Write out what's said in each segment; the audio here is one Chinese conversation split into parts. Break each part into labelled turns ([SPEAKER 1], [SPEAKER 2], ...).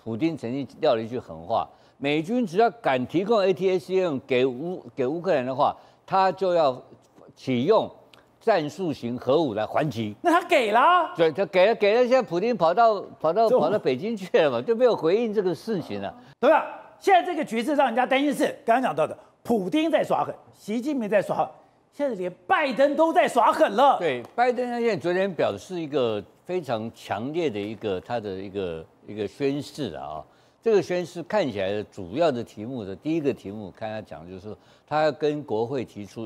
[SPEAKER 1] 普丁曾经撂了一句狠话：美军只要敢提供 ATACM 给乌克兰的话，他就要启用战术型核武来还击。
[SPEAKER 2] 那他给了，
[SPEAKER 1] 对，他给了，现在普丁跑到北京去了嘛，就没有回应这个事情了，
[SPEAKER 2] 对吧？现在这个局势让人家担心是刚刚讲到的，普丁在耍狠，习近平在耍狠，现在连拜登都在耍狠了。
[SPEAKER 1] 对，拜登现在昨天表示一个非常强烈的他的一个宣示啊。这个宣誓看起来的主要的题目的第一个题目，看他讲就是说，他要跟国会提出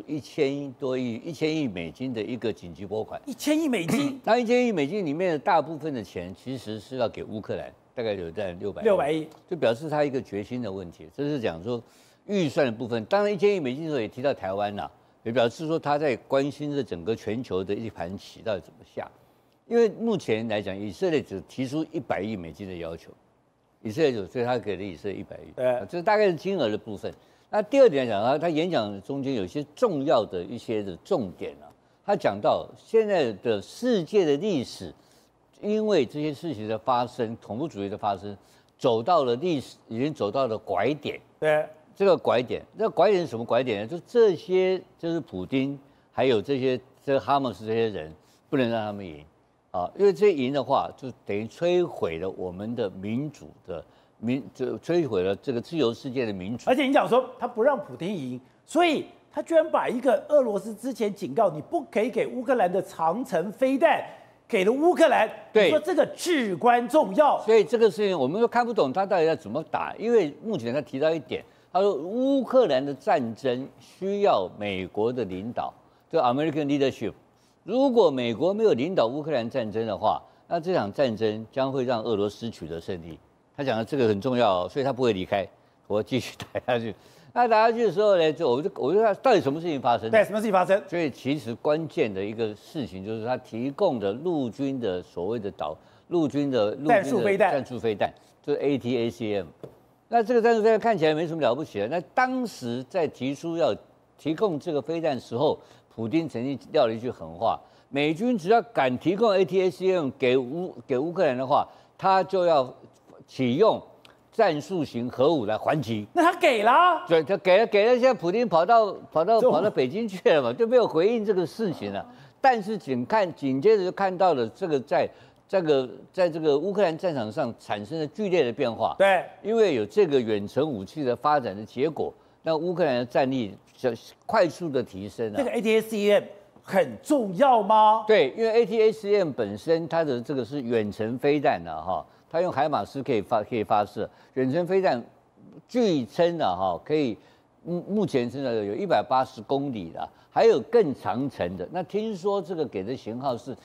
[SPEAKER 1] 1000亿美金的一个紧急拨款。
[SPEAKER 2] 1000亿美金，
[SPEAKER 1] 那1000亿美金里面的大部分的钱其实是要给乌克兰，大概有在600亿，就表示他一个决心的问题。这是讲说预算的部分，当然1000亿美金的时候也提到台湾啦，也表示说他在关心这整个全球的一盘棋到底怎么下。因为目前来讲，以色列只提出100亿美金的要求。以色列所以他给了以色列100亿，对，这大概是金额的部分。那第二点来讲，他演讲中间有一些重要的一些的重点啊，他讲到现在的世界的历史，因为这些事情的发生，恐怖主义的发生，走到了历史已经走到了拐点。
[SPEAKER 2] 对，
[SPEAKER 1] 这个拐点是什么拐点呢？就这些就是普丁还有这哈马斯这些人，不能让他们赢。因为这赢的话，就等于摧毁了我们的民主的就摧毁了这个自由世界的民主。
[SPEAKER 2] 而且你讲说他不让普丁赢，所以他居然把一个俄罗斯之前警告你不可以给乌克兰的长程飞弹给了乌克兰，你说这个至关重要。
[SPEAKER 1] 所以这个事情我们都看不懂他到底要怎么打，因为目前他提到一点，他说乌克兰的战争需要美国的领导，就 American leadership。如果美国没有领导乌克兰战争的话，那这场战争将会让俄罗斯取得胜利。他讲的这个很重要，所以他不会离开，我继续打下去。那打下去的时候呢，我就看到底什么事情发生？
[SPEAKER 2] 对，什么事情发生？
[SPEAKER 1] 所以其实关键的一个事情就是他提供的陆军的所谓的陆军的战术飞弹，就是 ATACM。那这个战术飞弹看起来没什么了不起的。那当时在提出要提供这个飞弹的时候，普丁曾经撂了一句狠话：美军只要敢提供 ATACM 给乌克兰的话，他就要启用战术型核武来还击。
[SPEAKER 2] 那他给了，
[SPEAKER 1] 对，他给了，现在普丁跑到北京去了嘛，就没有回应这个事情了。但是紧接着就看到了这个在这个乌克兰战场上产生了剧烈的变化。
[SPEAKER 2] 对，
[SPEAKER 1] 因为有这个远程武器的发展的结果，那乌克兰的战力快速的提升啊。
[SPEAKER 2] 这个 ATACM 很重要吗？
[SPEAKER 1] 对，因为 ATACM 本身它的这个是远程飞弹的哈，它用海马斯可以发射远程飞弹，据称的哈可以目前现在有180公里的，还有更长程的。那听说这个给的型号是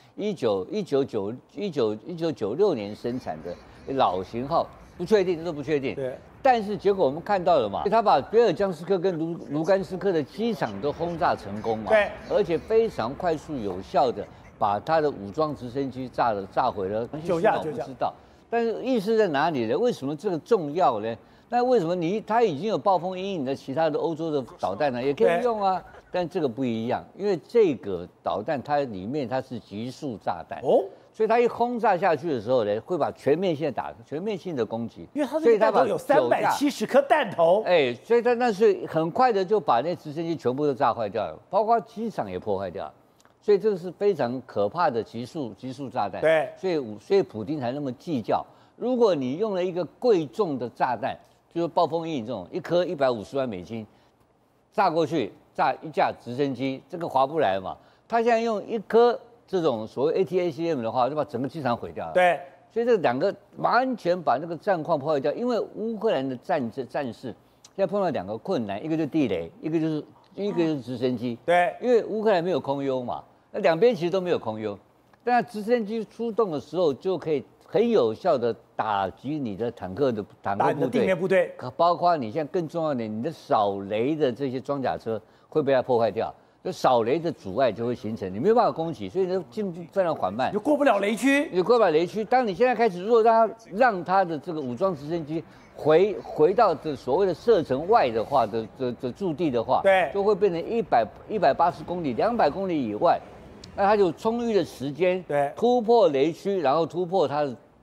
[SPEAKER 1] 1996年生产的老型号，不确定，这都不确定。
[SPEAKER 2] 对。
[SPEAKER 1] 但是结果我们看到了嘛，他把别尔江斯克跟卢甘斯克的机场都轰炸成功嘛，
[SPEAKER 2] 对，
[SPEAKER 1] 而且非常快速有效的把他的武装直升机炸毁了。
[SPEAKER 2] 就这样，
[SPEAKER 1] 不知道，但是意思在哪里呢？为什么这个重要呢？那为什么他已经有暴风阴影的其他的欧洲的导弹呢，也可以用啊？但这个不一样，因为这个导弹它里面它是集束炸弹哦。所以它一轰炸下去的时候呢，会把全面性的攻击，
[SPEAKER 2] 因为它这个弹头有370颗弹头，
[SPEAKER 1] 所以它那是很快的就把那直升机全部都炸坏掉了，包括机场也破坏掉了，所以这个是非常可怕的集束炸弹。
[SPEAKER 2] 对，
[SPEAKER 1] 所以普丁才那么计较，如果你用了一个贵重的炸弹，就是暴风阴影这种，一颗150万美金，炸过去炸一架直升机，这个划不来嘛。他现在用一颗这种所谓 ATACM 的话，就把整个机场毁掉了。对，所以这两个完全把那个战况破坏掉。因为乌克兰的战士现在碰到2个困难，一个就是地雷，一个就是直升机。对，因为乌克兰没有空优嘛，那两边其实都没有空优，但直升机出动的时候就可以很有效的打击你的坦克部队、
[SPEAKER 2] 地面部队，
[SPEAKER 1] 包括你现在更重要的，你的扫雷的这些装甲车会被它破坏掉。就扫雷的阻碍就会形成，你没有办法攻击，所以你的进步非常缓慢，
[SPEAKER 2] 你就过不了雷区。
[SPEAKER 1] 当你现在开始，如果让他的这个武装直升机回到这所谓的射程外的话的驻地的话，对，就会变成180公里、200公里以外，那他就充裕的时间，对，突破雷区，然后突破他的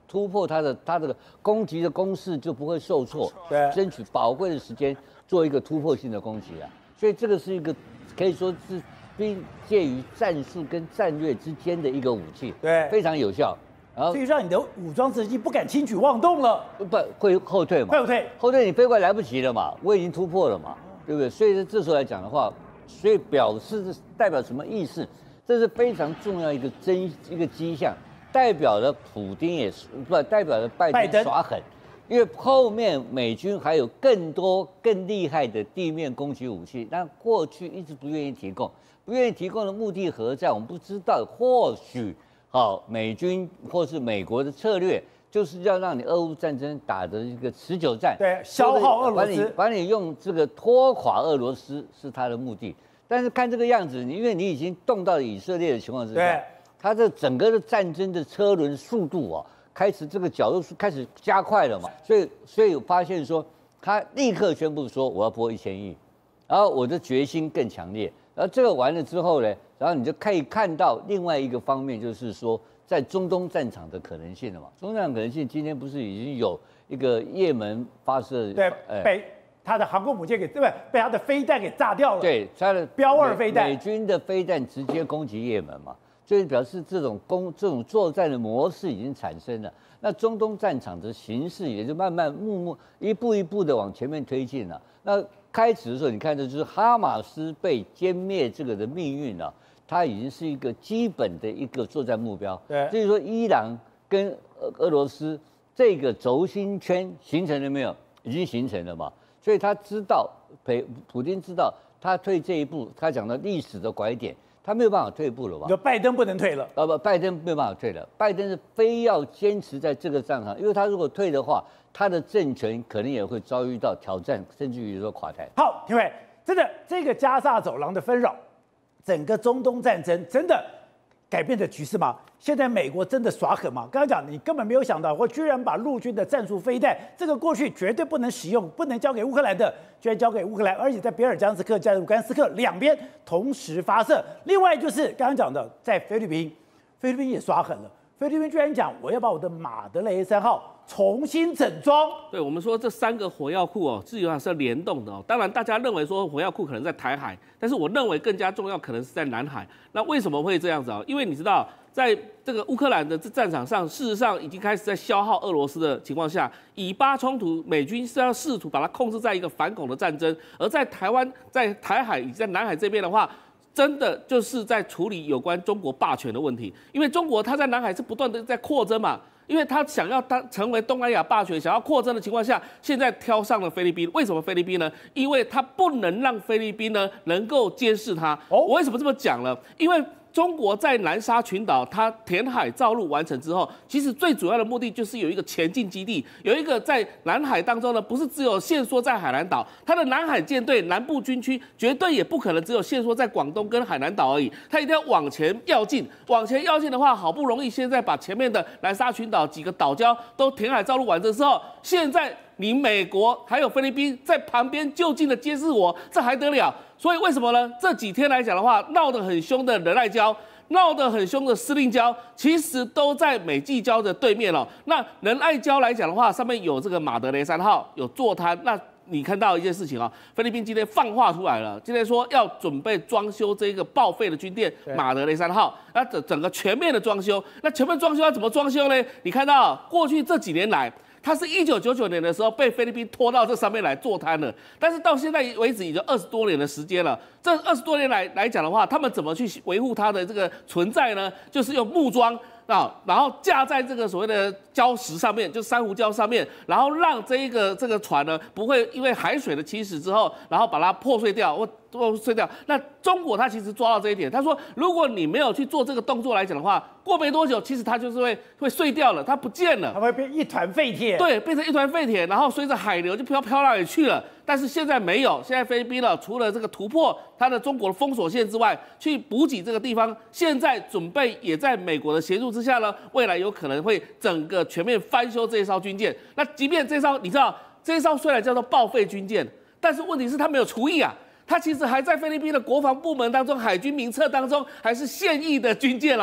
[SPEAKER 1] 突破它的攻击的攻势就不会受挫，
[SPEAKER 2] 对，
[SPEAKER 1] 争取宝贵的时间做一个突破性的攻击啊。所以这个是一个可以说是介于战术跟战略之间的一个武器，
[SPEAKER 2] 对，
[SPEAKER 1] 非常有效。然后
[SPEAKER 2] 所以让你的武装直升机不敢轻举妄动了，
[SPEAKER 1] 不会后退嘛？
[SPEAKER 2] 后
[SPEAKER 1] 退你飞过来来不及了嘛，我已经突破了嘛，对不对？所以这时候来讲的话，所以代表什么意思？这是非常重要一个迹象，代表了普丁也是不代表了拜登耍狠，因为后面美军还有更多更厉害的地面攻击武器，但过去一直不愿意提供，不愿意提供的目的何在？我们不知道，或许美军或是美国的策略就是要让你俄乌战争打的一个持久战，
[SPEAKER 2] 对，消耗俄罗斯，
[SPEAKER 1] 把你用这个拖垮俄罗斯是他的目的。但是看这个样子，因为你已经动到以色列的情况之下，它这整个的战争的车轮速度开始这个角度开始加快了嘛，所以我发现说，他立刻宣布说我要拨1000亿，然后我的决心更强烈。然后这个完了之后呢，然后你就可以看到另外一个方面，就是说在中东战场的可能性了嘛。中东战场可能性，今天不是已经有一个也门发射
[SPEAKER 2] 被他的航空母舰被他的飞弹给炸掉了。
[SPEAKER 1] 对，他的
[SPEAKER 2] 标2飞弹，
[SPEAKER 1] 美军的飞弹直接攻击也门嘛，所以表示这种作战的模式已经产生了。那中东战场的形势也就慢慢一步一步的往前面推进了。那开始的时候，你看的就是哈马斯被歼灭这个的命运了，它已经是一个基本的一个作战目标。
[SPEAKER 2] 对，
[SPEAKER 1] 所以说伊朗跟俄罗斯这个轴心圈形成了没有？已经形成了嘛。所以他知道，普丁知道，他退这一步，他讲到历史的拐点，他没有办法退步了吧？
[SPEAKER 2] 你说拜登不能退了？
[SPEAKER 1] 拜登没有办法退了，拜登是非要坚持在这个战场，因为他如果退的话，他的政权可能也会遭遇到挑战，甚至于说垮台。
[SPEAKER 2] 好，廷伟，真的这个加沙走廊的纷扰，整个中东战争真的改变的局势吗？现在美国真的耍狠吗？刚刚讲你根本没有想到，我居然把陆军的战术飞弹，这个过去绝对不能使用，不能交给乌克兰的，居然交给乌克兰，而且在比尔江斯克、加卢甘斯克两边同时发射。另外就是刚刚讲的，在菲律宾也耍狠了，菲律宾居然讲我要把我的马德雷3号重新整装。
[SPEAKER 3] 对，我们说这3个火药库基本上是联动的当然，大家认为说火药库可能在台海，但是我认为更加重要可能是在南海。那为什么会这样子因为你知道，在这个乌克兰的战场上，事实上已经开始在消耗俄罗斯的情况下，以巴冲突，美军是要试图把它控制在一个反恐的战争，而在台湾、在台海以及在南海这边的话，真的就是在处理有关中国霸权的问题，因为中国它在南海是不断的在扩增嘛。因为他想要成为东南亚霸权，想要扩张的情况下，现在挑上了菲律宾。为什么菲律宾呢？因为他不能让菲律宾呢能够监视他。我为什么这么讲呢？因为中国在南沙群岛，它填海造陆完成之后，其实最主要的目的就是有一个前进基地，有一个在南海当中呢，不是只有限缩在海南岛，它的南海舰队、南部军区绝对也不可能只有限缩在广东跟海南岛而已，它一定要往前要进。往前要进的话，好不容易现在把前面的南沙群岛几个岛礁都填海造陆完成之后，现在你美国还有菲律宾在旁边就近的监视我，这还得了？所以为什么呢？这几天来讲的话，闹得很凶的仁爱礁，闹得很凶的司令礁，其实都在美济礁的对面那仁爱礁来讲的话，上面有这个马德雷3号，有坐滩。那你看到一件事情菲律宾今天放话出来了，今天说要准备装修这个报废的军舰马德雷3号，那整个全面的装修。那全面装修要怎么装修呢？你看到过去这几年来，它是1999年的时候被菲律宾拖到这上面来坐滩了，但是到现在为止已经20多年的时间了。这20多年来讲的话，他们怎么去维护它的这个存在呢？就是用木桩然后架在这个所谓的礁石上面，就珊瑚礁上面，然后让这个船呢不会因为海水的侵蚀之后，然后把它破碎掉。那中国它其实抓到这一点，他说如果你没有去做这个动作来讲的话，过没多久其实它就是会碎掉了，它不见了，
[SPEAKER 2] 它会变一团废铁。
[SPEAKER 3] 对，变成一团废铁，然后随着海流就飘哪里去了。但是现在没有，现在菲律宾除了这个突破它的中国的封锁线之外，去补给这个地方，现在准备也在美国的协助之下呢，未来有可能会整个全面翻修这一艘军舰。那即便这艘你知道，这一艘虽然叫做报废军舰，但是问题是它没有除役啊。它其实还在菲律宾的国防部门当中、海军名册当中，还是现役的军舰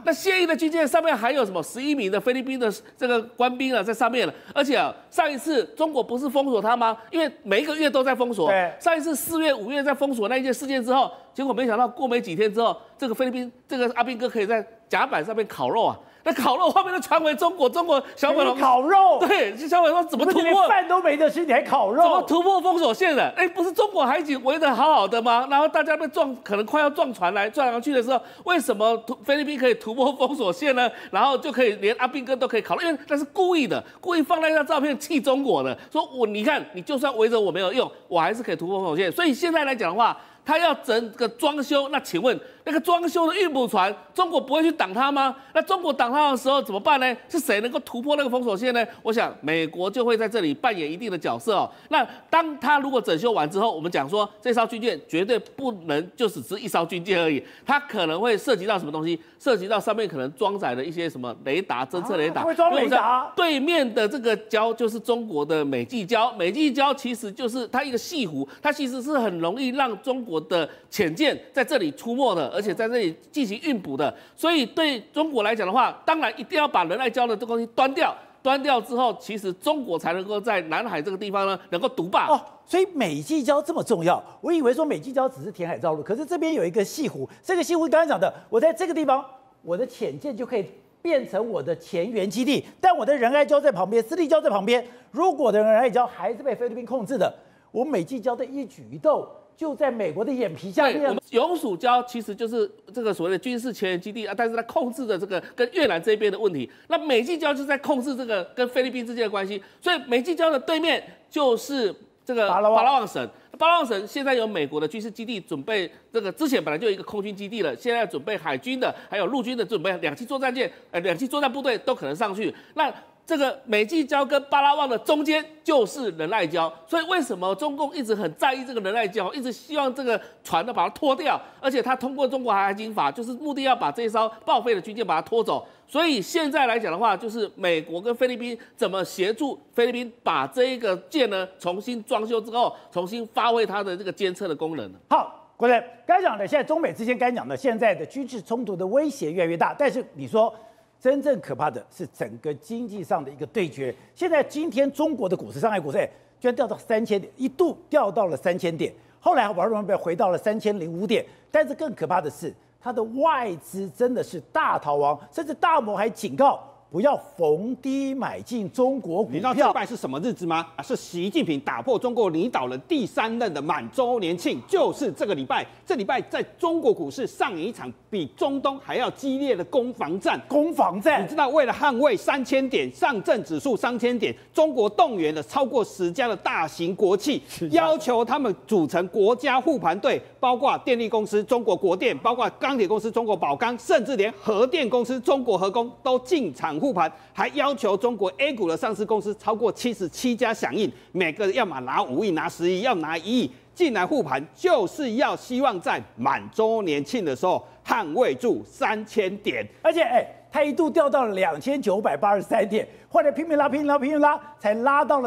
[SPEAKER 3] 那现役的军舰上面还有什么11名的菲律宾的这个官兵在上面了，而且上一次中国不是封锁他吗？因为每一个月都在封锁。上一次4月、5月在封锁那一件事件之后，结果没想到过没几天之后，这个菲律宾这个阿兵哥可以在甲板上面烤肉啊。那烤肉画面都传回中国小粉红
[SPEAKER 2] 烤肉，
[SPEAKER 3] 对，小粉红怎么突破？
[SPEAKER 2] 连饭都没得吃，你还烤肉？
[SPEAKER 3] 怎么突破封锁线的？不是中国海警围得好好的吗？然后大家被可能快要撞船来撞上去的时候，为什么菲律宾可以突破封锁线呢？然后就可以连阿兵哥都可以烤肉，因为那是故意的，故意放那张照片气中国的，说你看你就算围着我没有用，我还是可以突破封锁线。所以现在来讲的话，他要整个装修，那请问那个装修的运补船，中国不会去挡他吗？那中国挡他的时候怎么办呢？是谁能够突破那个封锁线呢？我想美国就会在这里扮演一定的角色哦。那当他如果整修完之后，我们讲说这艘军舰绝对不能就只是一艘军舰而已，它可能会涉及到什么东西？涉及到上面可能装载的一些什么雷达、侦测雷达。
[SPEAKER 2] 会装雷达。
[SPEAKER 3] 对面的这个礁就是中国的美济礁，美济礁其实就是它一个西湖，它其实是很容易让中国的潜舰在这里出没的，而且在这里进行运补的，所以对中国来讲的话，当然一定要把仁爱礁的这东西端掉。端掉之后，其实中国才能够在南海这个地方呢，能够独霸。
[SPEAKER 2] 所以美济礁这么重要，我以为说美济礁只是填海造陆，可是这边有一个西湖，这个西湖刚才讲的，我在这个地方，我的潜舰就可以变成我的前沿基地，但我的仁爱礁在旁边，斯利礁在旁边，如果我的仁爱礁还是被菲律宾控制的，我美济礁的一举一动就在美国的眼皮下面。
[SPEAKER 3] 我们永暑礁其实就是这个所谓的军事前沿基地啊，但是它控制的这个跟越南这边的问题，那美济礁就在控制这个跟菲律宾之间的关系，所以美济礁的对面就是这个巴拉望省。巴拉望省现在有美国的军事基地，准备这个之前本来就有一个空军基地了，现在准备海军的还有陆军的准备2栖作战舰，2栖作战部队都可能上去。那这个美济礁跟巴拉望的中间就是仁爱礁，所以为什么中共一直很在意这个仁爱礁，一直希望这个船呢把它拖掉，而且他通过中国海警法，就是目的要把这一艘报废的军舰把它拖走。所以现在来讲的话，就是美国跟菲律宾怎么协助菲律宾把这一个舰呢重新装修之后，重新发挥它的这个监测的功能。
[SPEAKER 2] 好，国人刚讲的，现在中美之间刚讲的，现在的军事冲突的威胁越来越大，但是你说。真正可怕的是整个经济上的一个对决。现在今天中国的股市，上海股市居然掉到3000点，一度掉到了3000点，后来保人民币回到了3005点。但是更可怕的是，它的外资真的是大逃亡，甚至大摩还警告不要逢低买进中国股票。
[SPEAKER 4] 你知道这礼拜是什么日子吗？是习近平打破中国领导人第3任的满周年庆，就是这个礼拜。这礼拜在中国股市上演一场比中东还要激烈的攻防战。你知道，为了捍卫3000点上证指数3000点，中国动员了超过10家的大型国企，要求他们组成国家护盘队，包括电力公司中国国电，包括钢铁公司中国宝钢，甚至连核电公司中国核工都进场护盘，还要求中国 A 股的上市公司超过77家响应，每个要么拿5亿、拿10亿，要拿1亿进来护盘，就是要希望在满周年庆的时候捍卫住3000点。
[SPEAKER 2] 而且，它一度掉到了2983点，后来拼命拉，才拉到了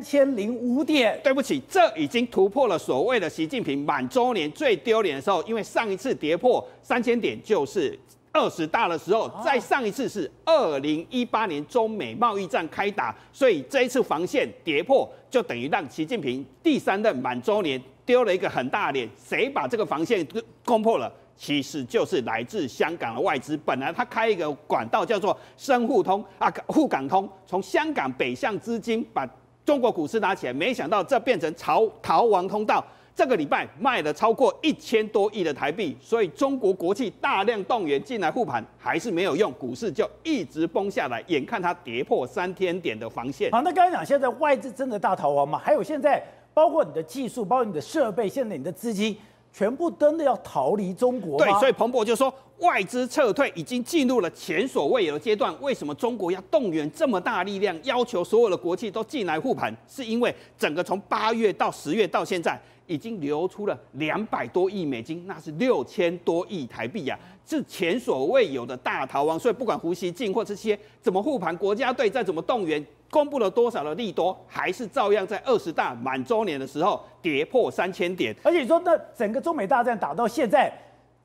[SPEAKER 2] 3005点。
[SPEAKER 4] 对不起，这已经突破了所谓的习近平满周年最丢脸的时候，因为上一次跌破3000点就是20大的时候，再上一次是2018年中美贸易战开打，所以这一次防线跌破，就等于让习近平第3任满周年丢了一个很大的脸。谁把这个防线攻破了？其实就是来自香港的外资。本来他开一个管道叫做深沪通沪港通，从香港北向资金把中国股市拉起来，没想到这变成逃亡通道。这个礼拜卖了超过1000多亿的台币，所以中国国企大量动员进来护盘，还是没有用，股市就一直崩下来，眼看它跌破3000点的防线。
[SPEAKER 2] 好，那刚才讲现在外资真的大逃亡吗？还有现在包括你的技术，包括你的设备，现在你的资金全部真的要逃离中国吗？
[SPEAKER 4] 对，所以彭博就说外资撤退已经进入了前所未有的阶段。为什么中国要动员这么大力量，要求所有的国企都进来护盘？是因为整个从8月到10月到现在，已经流出了200多亿美金，那是6000多亿台币啊，是前所未有的大逃亡。所以不管胡锡进或这些怎么护盘，国家队再怎么动员，公布了多少的利多，还是照样在20大满周年的时候跌破3000点。
[SPEAKER 2] 而且你说那整个中美大战打到现在，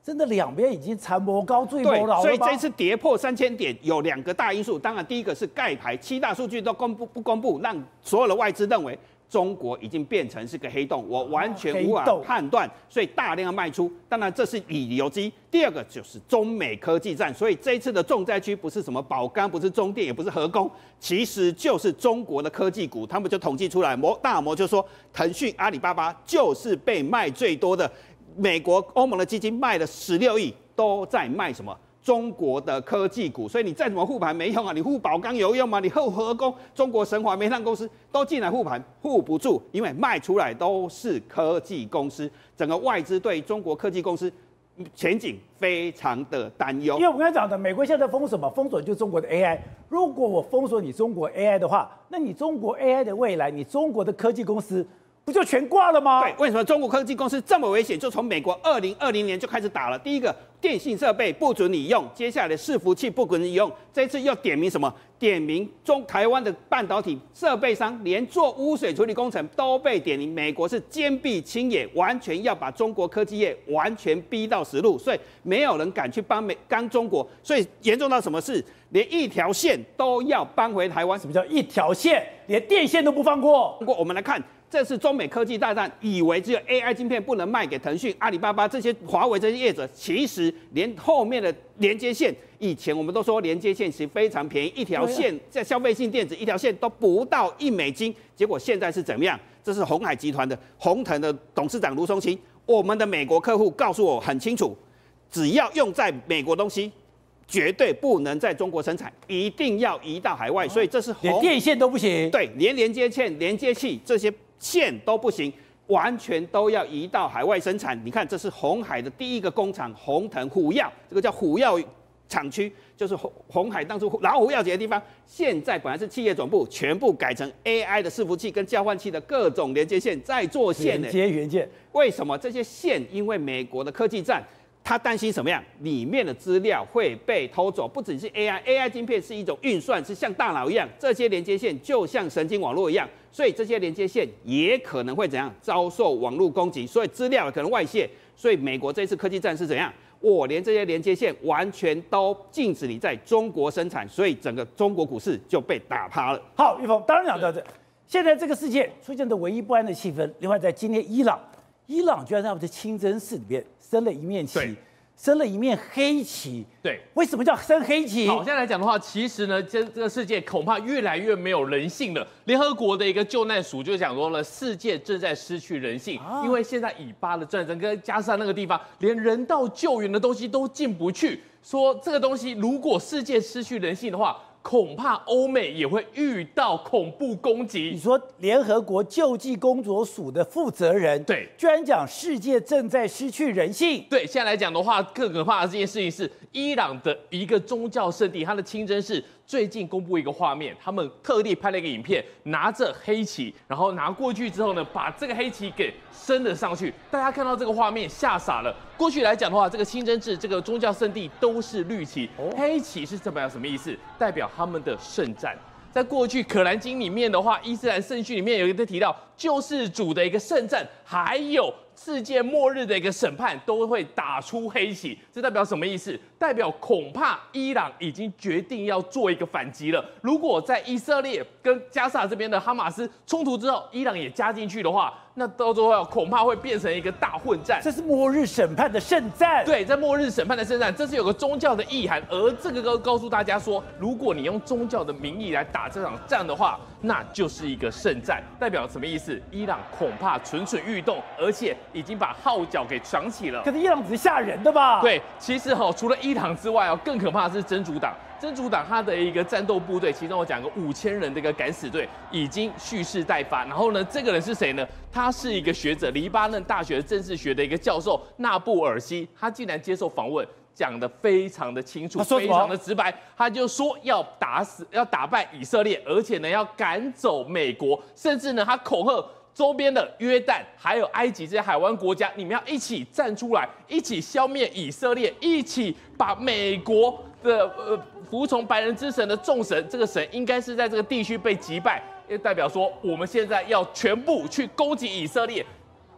[SPEAKER 2] 真的两边已经残谋高坠谋牢了。
[SPEAKER 4] 所以这次跌破3000点有2个大因素，当然第一个是盖牌7大数据都不公布，让所有的外资认为中国已经变成是个黑洞，我完全无法判断，所以大量卖出。当然这是理由之一。第二个就是中美科技战，所以这一次的重灾区不是什么宝钢，不是中电，也不是合工，其实就是中国的科技股。他们就统计出来，大摩就说腾讯、阿里巴巴就是被卖最多的。美国、欧盟的基金卖了16亿，都在卖什么？中国的科技股。所以你再怎么护盘没用啊，你护宝钢有用吗？你护合工、中国神华、煤炭公司都进来护盘，护不住，因为卖出来都是科技公司。整个外资对中国科技公司前景非常的担忧。
[SPEAKER 2] 因为我刚才讲的，美国现在封什么？封锁就是中国的 AI。如果我封锁你中国 AI 的话，那你中国 AI 的未来，你中国的科技公司不就全挂了吗？
[SPEAKER 4] 对，为什么中国科技公司这么危险？就从美国2020年就开始打了。第一个，电信设备不准你用；接下来的伺服器不准你用。这次又点名什么？点名台湾的半导体设备商，连做污水处理工程都被点名。美国是坚壁清野，完全要把中国科技业完全逼到死路，所以没有人敢去帮中国。所以严重到什么事？连一条线都要搬回台湾。
[SPEAKER 2] 什么叫一条线？连电线都不放过。
[SPEAKER 4] 我们来看。这是中美科技大战，以为只有 AI 晶片不能卖给腾讯、阿里巴巴这些华为这些业者，其实连后面的连接线，以前我们都说连接线其实非常便宜，一条线在消费性电子一条线都不到$1，结果现在是怎么样？这是鸿海集团的鸿腾的董事长卢松青，我们的美国客户告诉我很清楚，只要用在美国东西，绝对不能在中国生产，一定要移到海外，所以这是
[SPEAKER 2] 连电线都不行，
[SPEAKER 4] 对，连连接线、连接器这些线都不行，完全都要移到海外生产。你看，这是鸿海的第一个工厂，鸿腾虎跃，这个叫虎跃厂区，就是鸿海当初老虎跃起的地方。现在本来是企业总部，全部改成 AI 的伺服器跟交换器的各种连接线，在做线呢。
[SPEAKER 2] 元件，
[SPEAKER 4] 为什么这些线？因为美国的科技战。他担心什么样？里面的资料会被偷走，不只是 AI 晶片是一种运算，是像大脑一样，这些连接线就像神经网络一样，所以这些连接线也可能会怎样遭受网络攻击，所以资料可能外泄。所以美国这次科技战是怎样？我连这些连接线完全都禁止你在中国生产，所以整个中国股市就被打趴了。
[SPEAKER 2] 好，玉峰，当然讲到这，现在这个世界出现的唯一不安的气氛。另外，在今天伊朗居然在我们的清真寺里面升了一面旗，升了一面黑旗。
[SPEAKER 5] 对，
[SPEAKER 2] 为什么叫升黑旗？
[SPEAKER 5] 好，现在来讲的话，其实呢，这个世界恐怕越来越没有人性了。联合国的一个救难署就讲说了，世界正在失去人性，因为现在以巴的战争跟加沙那个地方，连人道救援的东西都进不去。说这个东西，如果世界失去人性的话，恐怕欧美也会遇到恐怖攻击。
[SPEAKER 2] 你说联合国救济工作署的负责人，
[SPEAKER 5] 对，
[SPEAKER 2] 居然讲世界正在失去人性。
[SPEAKER 5] 对，现在来讲的话，更可怕的这件事情是伊朗的一个宗教圣地，它的清真寺最近公布一个画面，他们特地拍了一个影片，拿着黑旗，然后拿过去之后呢，把这个黑旗给升了上去。大家看到这个画面吓傻了。过去来讲的话，这个清真寺这个宗教圣地都是绿旗，黑旗是代表什么意思？代表他们的圣战。在过去《可兰经》里面的话，伊斯兰圣训里面有一个提到救世主的一个圣战，还有世界末日的一个审判，都会打出黑旗。这代表什么意思？代表恐怕伊朗已经决定要做一个反击了。如果在以色列跟加沙这边的哈马斯冲突之后，伊朗也加进去的话，那到最后恐怕会变成一个大混战。
[SPEAKER 2] 这是末日审判的圣战。
[SPEAKER 5] 对，在末日审判的圣战，这是有个宗教的意涵，而这个告诉大家说，如果你用宗教的名义来打这场战的话，那就是一个圣战。代表什么意思？伊朗恐怕蠢蠢欲动，而且已经把号角给响起了。
[SPEAKER 2] 可是伊朗只是吓人的吧？
[SPEAKER 5] 对，其实除了伊朗之外更可怕的是真主党。真主党他的一个战斗部队，其中我讲个5000人的一个敢死队已经蓄势待发。然后呢，这个人是谁呢？他是一个学者，黎巴嫩大学政治学的一个教授纳布尔西，他竟然接受访问，讲得非常的清楚，非常的直白。他就说要打败以色列，而且呢要赶走美国，甚至呢他恐吓周边的约旦还有埃及这些海湾国家，你们要一起站出来，一起消灭以色列，一起把美国的服从白人之神的众神，这个神应该是在这个地区被击败，也代表说我们现在要全部去攻击以色列。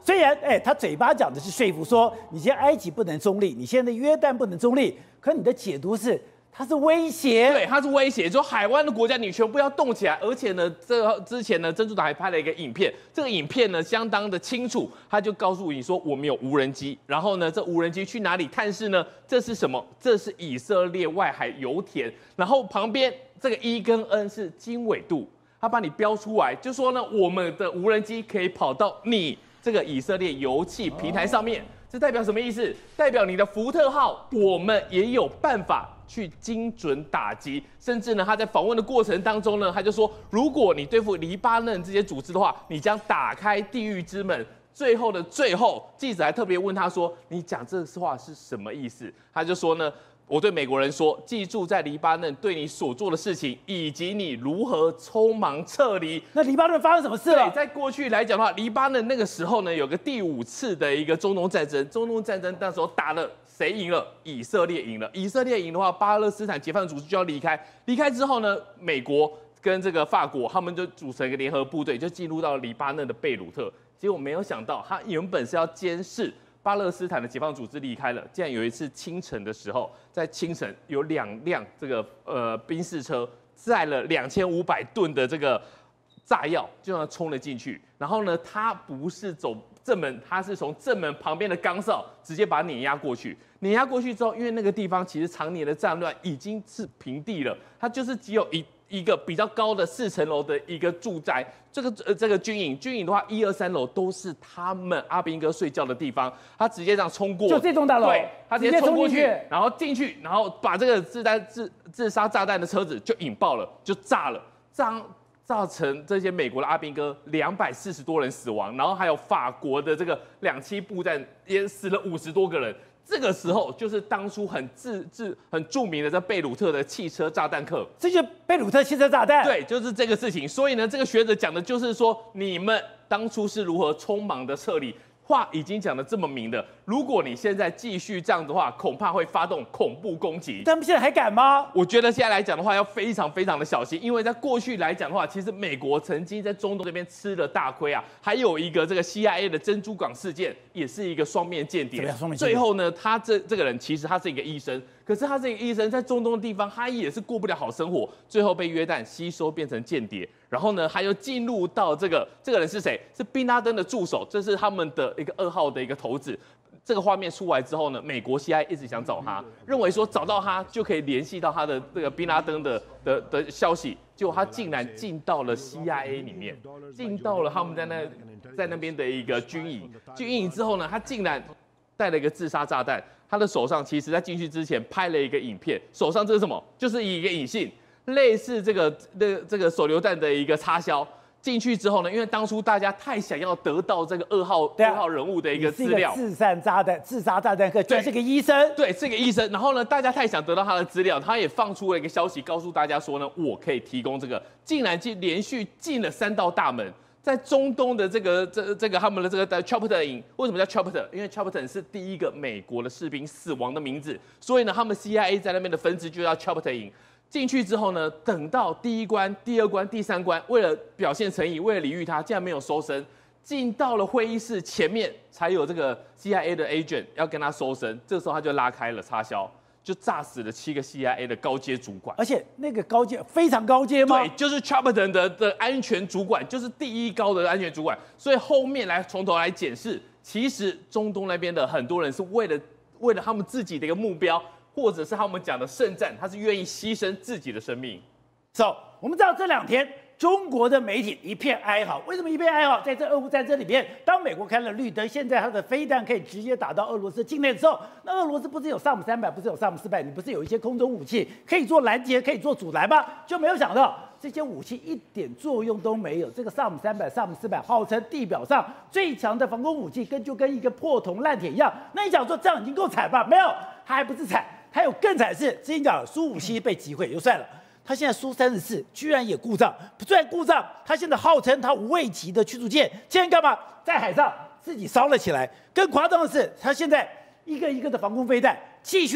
[SPEAKER 2] 虽然他嘴巴讲的是说服说，你现在埃及不能中立，你现在约旦不能中立，可你的解读是它是威胁，
[SPEAKER 5] 对，它是威胁，就海湾的国家你全部要动起来，而且呢，这之前呢，珍珠党还拍了一个影片，这个影片呢相当的清楚，他就告诉你说我们有无人机，然后呢，这无人机去哪里探视呢？这是什么？这是以色列外海油田，然后旁边这个 E 跟 N 是经纬度，他把你标出来，就说呢，我们的无人机可以跑到你这个以色列油气平台上面。这代表什么意思？代表你的福特号，我们也有办法去精准打击。甚至呢，他在访问的过程当中呢，他就说，如果你对付黎巴嫩这些组织的话，你将打开地狱之门。最后的最后，记者还特别问他说：“你讲这话是什么意思？”他就说呢。我对美国人说，记住在黎巴嫩对你所做的事情，以及你如何匆忙撤离。
[SPEAKER 2] 那黎巴嫩发生什么事了？
[SPEAKER 5] 对，在过去来讲的话，黎巴嫩那个时候呢，有个第5次的一个中东战争。中东战争那时候打了，谁赢了？以色列赢了。以色列赢的话，巴勒斯坦解放组织就要离开。离开之后呢，美国跟这个法国他们就组成一个联合部队，就进入到黎巴嫩的贝鲁特。结果没有想到，他原本是要监视巴勒斯坦的解放组织离开了，竟然有一次清晨的时候，在清晨有2辆这个宾士车载了2500吨的这个炸药，就让他冲了进去。然后呢，他不是走正门，他是从正门旁边的岗哨直接把他碾压过去。碾压过去之后，因为那个地方其实常年的战乱已经是平地了，它就是只有一个比较高的4层楼的一个住宅，这个军营的话，1、2、3楼都是他们阿兵哥睡觉的地方。他直接这样冲过，
[SPEAKER 2] 就这栋大楼，
[SPEAKER 5] 对，他直接冲过去，然后进去，然后把这个自杀炸弹的车子就引爆了，就炸了，造成这些美国的阿兵哥240多人死亡，然后还有法国的这个2栖步战也死了50多个人。这个时候就是当初很著名的在贝鲁特的汽车炸弹客，
[SPEAKER 2] 这就是贝鲁特汽车炸弹。
[SPEAKER 5] 对，就是这个事情。所以呢，这个学者讲的就是说，你们当初是如何匆忙的撤离。话已经讲得这么明的，如果你现在继续这样的话，恐怕会发动恐怖攻击。
[SPEAKER 2] 他们现在还敢吗？
[SPEAKER 5] 我觉得现在来讲的话，要非常非常的小心，因为在过去来讲的话，其实美国曾经在中东这边吃了大亏啊。还有一个这个 CIA 的珍珠港事件，也是一个双面间谍。最后呢，他这个人其实他是一个医生，可是他这个医生在中东的地方，他也是过不了好生活，最后被约旦吸收变成间谍。然后呢，还有进入到这个人是谁？是宾拉登的助手，这是他们的一个2号的一个头子。这个画面出来之后呢，美国 CIA 一直想找他，认为说找到他就可以联系到他的这个宾拉登的消息，结果他竟然进到了 CIA 里面，进到了他们在那边的一个军营之后呢，他竟然带了一个自杀炸弹，他的手上其实在进去之前拍了一个影片，手上这是什么？就是一个引信。类似这个手榴弹的一个插销进去之后呢，因为当初大家太想要得到这个2号人物的一个资料，
[SPEAKER 2] 自杀炸弹客居然是个医生，
[SPEAKER 5] 对，是个医生。然后呢，大家太想得到他的资料，他也放出了一个消息，告诉大家说呢，我可以提供这个，竟然连续进了3道大门。在中东的这个他们的这个 Chapter 营，为什么叫 Chapter？ 因为 Chapter 是第一个美国的士兵死亡的名字，所以呢，他们 CIA 在那边的分支就叫 Chapter 营。进去之后呢，等到第1关、第2关、第3关，为了表现诚意，为了礼遇他，竟然没有搜身，进到了会议室前面，才有这个 CIA 的 agent 要跟他搜身，这个时候他就拉开了插销，就炸死了7个 CIA 的高阶主管，
[SPEAKER 2] 而且那个高阶非常高阶吗？
[SPEAKER 5] 对，就是 Chapter 的安全主管，就是第1高的安全主管，所以后面从头来检视，其实中东那边的很多人是为了他们自己的一个目标。或者是他们讲的圣战，他是愿意牺牲自己的生命。
[SPEAKER 2] 我们知道这2天中国的媒体一片哀嚎，为什么一片哀嚎？在这俄乌战争里面，当美国开了绿灯，现在它的飞弹可以直接打到俄罗斯境内的时候，那俄罗斯不是有萨姆300，不是有萨姆400，你不是有一些空中武器可以做拦截，可以做阻拦吗？就没有想到这些武器一点作用都没有。这个萨姆300、萨姆400号称地表上最强的防空武器，就跟一个破铜烂铁一样。那你想说这样已经够惨吧？没有，它还不是惨。还有更惨的是，之前讲苏57被击毁就算了，他现在苏34居然也故障，虽然故障，他现在号称他无畏级的驱逐舰，竟然干嘛在海上自己烧了起来。更夸张的是，他现在一个一个的防空飞弹继续的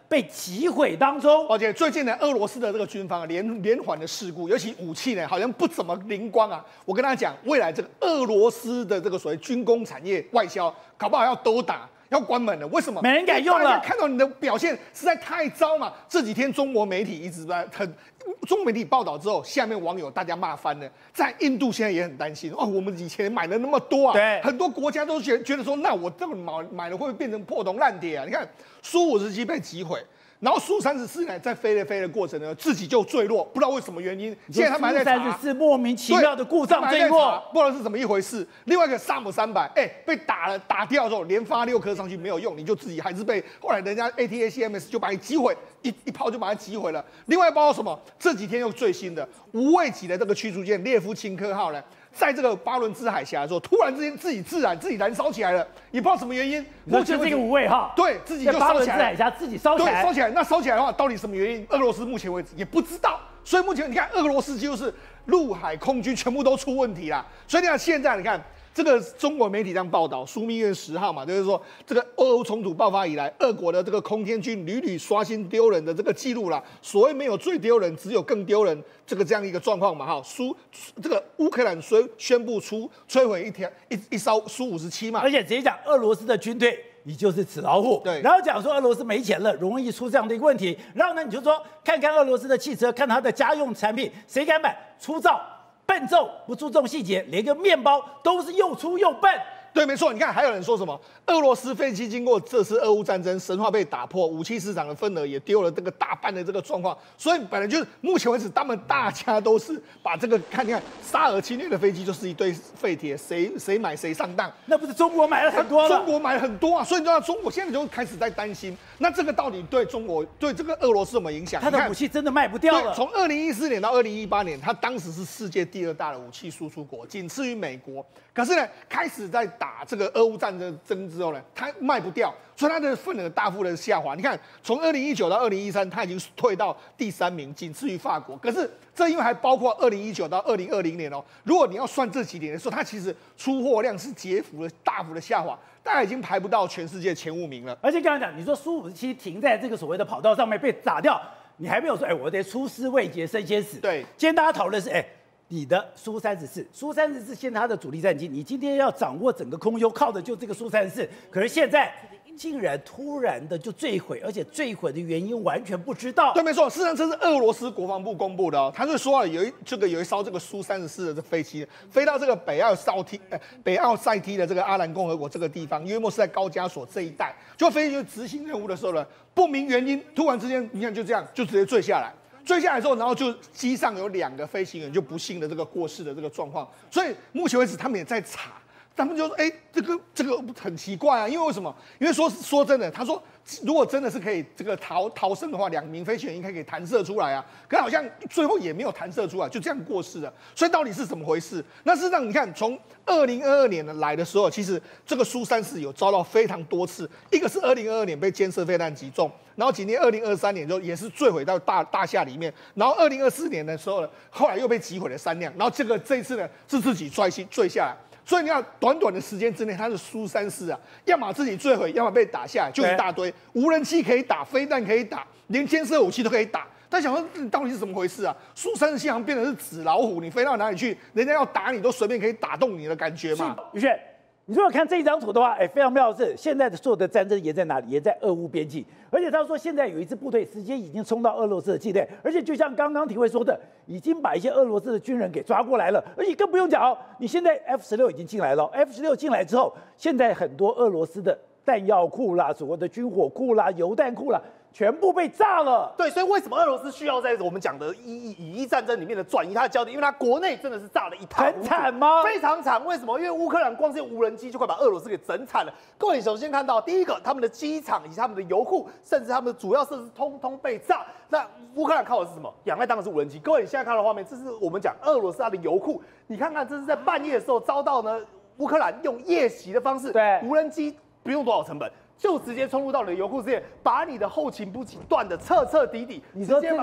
[SPEAKER 2] 被击毁当中。
[SPEAKER 6] 而且最近呢，俄罗斯的这个军方连环的事故，尤其武器呢，好像不怎么灵光啊。我跟大家讲，未来这个俄罗斯的这个所谓军工产业外销，搞不好要都打。要关门了，为什么？
[SPEAKER 2] 没人敢用了。
[SPEAKER 6] 大家看到你的表现实在太糟嘛！这几天中国媒体一直在中国媒体报道之后，下面网友大家骂翻了。在印度现在也很担心哦，我们以前买了那么多啊，
[SPEAKER 2] 对，
[SPEAKER 6] 很多国家都觉得说，那我这个买了会不会变成破铜烂铁啊？你看苏57被击毁。然后苏34呢，在飞的过程呢，自己就坠落，不知道为什么原因。现在他们还在查。
[SPEAKER 2] 34莫名其妙的故障坠落，
[SPEAKER 6] 不知道是怎么一回事。另外一个萨姆300，被打掉之后，连发6颗上去没有用，你就自己还是被后来人家 ATACMS 就把你击毁，一炮就把它击毁了。另外包括什么？这几天又最新的无畏级的这个驱逐舰列夫钦科号呢？在这个巴伦支海峡的时候，突然之间自己燃烧起来了，也不知道什么原因。
[SPEAKER 2] 目前这个无畏号，
[SPEAKER 6] 对自己就烧起来了。巴伦支
[SPEAKER 2] 海峡自己烧起来，
[SPEAKER 6] 对，烧起来。那烧起来的话，到底什么原因？俄罗斯目前为止也不知道。所以目前你看，俄罗斯就是陆海空军全部都出问题啦。所以你看现在你看。这个中国媒体这样报道，枢密院10号嘛，就是说这个俄乌冲突爆发以来，俄国的这个空天军屡屡刷新丢人的这个记录啦。所谓没有最丢人，只有更丢人，这样一个状况嘛，哈。这个乌克兰宣布摧毁一艘苏57嘛，
[SPEAKER 2] 而且直接讲俄罗斯的军队。你就是纸老虎，
[SPEAKER 6] 对。
[SPEAKER 2] 然后讲说俄罗斯没钱了，容易出这样的一个问题。然后呢，你就说看看俄罗斯的汽车，看它的家用产品，谁敢买？粗糙、笨重，不注重细节，连个面包都是又粗又笨。
[SPEAKER 6] 对，没错。你看，还有人说什么？俄罗斯飞机经过这次俄乌战争，神话被打破，武器市场的份额也丢了这个大半的这个状况。所以本来就是目前为止，他们大家都是把这个看沙俄侵略的飞机就是一堆废铁，谁买谁上当。
[SPEAKER 2] 那不是中国买了很多吗？
[SPEAKER 6] 中国买了很多啊，所以你知道中国现在就开始在担心，那这个到底对中国对这个俄罗斯有什么影响？
[SPEAKER 2] 他的武器真的卖不掉了。
[SPEAKER 6] 从2014年到2018年，他当时是世界第2大的武器输出国，仅次于美国。可是呢，开始在打这个俄乌战争之后呢，它卖不掉，所以它的份额大幅的下滑。你看，从2019到2013，它已经退到第3名，仅次于法国。可是这因为还包括2019到2020年哦，如果你要算这几年的时候，它其实出货量是大幅的下滑，大概已经排不到全世界前5名了。
[SPEAKER 2] 而且刚才讲，你说苏57停在这个所谓的跑道上面被打掉，你还没有说，我得出师未捷身先死。
[SPEAKER 6] 对，
[SPEAKER 2] 今天大家讨论是，你的苏34现在它的主力战机，你今天要掌握整个空优，靠的就这个苏34。可是现在竟然突然的就坠毁，而且坠毁的原因完全不知道。
[SPEAKER 6] 对，没错，事实上这是俄罗斯国防部公布的哦，他就说有一艘这个苏34的这飞机飞到这个北奥塞梯的这个阿兰共和国这个地方，约莫是在高加索这一带，就飞机就执行任务的时候呢，不明原因突然之间，你看就这样就直接坠下来。坠下来之后，然后就机上有2个飞行员就不幸的这个过世的这个状况，所以目前为止他们也在查，他们就说，这个很奇怪啊，因为为什么？因为说真的，他说如果真的是可以这个逃生的话，2名飞行员应该可以弹射出来啊，可好像最后也没有弹射出来，就这样过世了。所以到底是怎么回事？那事实上你看，从2022年来的时候，其实这个苏34有遭到非常多次，一个是2022年被监射飞弹击中。然后今年2023年就也是坠毁到大厦里面，然后2024年的时候呢，后来又被击毁了3辆，然后这一次呢是自己坠下来，所以你看短的时间之内，它是苏34啊，要么自己坠毁，要么被打下来，就一大堆，无人机可以打，飞弹可以打，连监射武器都可以打。但想说到底是怎么回事啊？苏34好像变成是纸老虎，你飞到哪里去，人家要打你都随便可以打动你的感觉嘛。
[SPEAKER 2] 宇轩，你如果看这张图的话，非常妙的是，现在的所有的战争也在哪里？也在俄乌边境。而且他说，现在有一支部队直接已经冲到俄罗斯的境内，而且就像刚刚体会说的，已经把一些俄罗斯的军人给抓过来了。而且更不用讲哦，你现在 F16已经进来了 ，F16进来之后，现在很多俄罗斯的弹药库啦、所谓的军火库啦、油弹库啦，全部被炸了。
[SPEAKER 7] 对，所以为什么俄罗斯需要在我们讲的以伊战争里面的转移它的焦点？因为它国内真的是炸了一塌糊涂，
[SPEAKER 2] 很惨吗？
[SPEAKER 7] 非常惨。为什么？因为乌克兰光是用无人机就快把俄罗斯给整惨了。各位首先看到第一个，他们的机场以及他们的油库，甚至他们的主要设施通通被炸。那乌克兰靠的是什么？仰赖当然是无人机。各位你现在看到的画面，这是我们讲俄罗斯它的油库。你看看，这是在半夜的时候遭到呢乌克兰用夜袭的方式，
[SPEAKER 2] 对，
[SPEAKER 7] 无人机不用多少成本。就直接冲入到你的油库之内，把你的后勤补给断的彻彻底底。
[SPEAKER 2] 你说这个是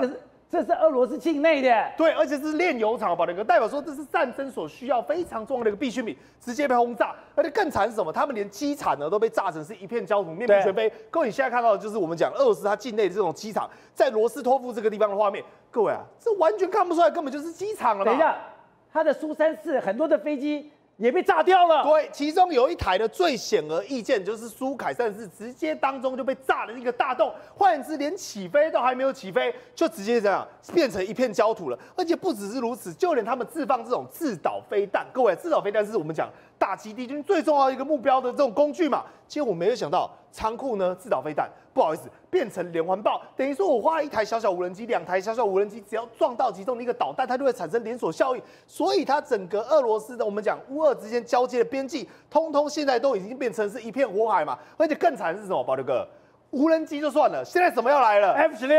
[SPEAKER 2] 这是俄罗斯境内的。
[SPEAKER 7] 对，而且是炼油厂，宝德哥代表说这是战争所需要非常重要的一个必需品，直接被轰炸。而且更惨是什么？他们连机场呢都被炸成是一片焦土，面目全非。各位，你现在看到的就是我们讲俄罗斯它境内的这种机场，在罗斯托夫这个地方的画面。各位啊，这完全看不出来，根本就是机场了嘛。
[SPEAKER 2] 等一下，它的苏34很多的飞机也被炸掉了。
[SPEAKER 7] 对，其中有一台的最显而易见就是苏凯34，直接当中就被炸了一个大洞，换言之，连起飞都还没有起飞，就直接这样变成一片焦土了。而且不只是如此，就连他们自放这种制导飞弹，各位，制导飞弹是我们讲打击敌军最重要的一个目标的这种工具嘛。结果我没有想到，仓库呢制导飞弹，不好意思，变成连环爆，等于说我花一台小小无人机，两台小小无人机，只要撞到其中的一个导弹，它就会产生连锁效应。所以它整个俄罗斯的我们讲乌俄之间交接的边际，通通现在都已经变成是一片火海嘛。而且更惨的是什么，宝德哥？无人机就算了，现在什么要来了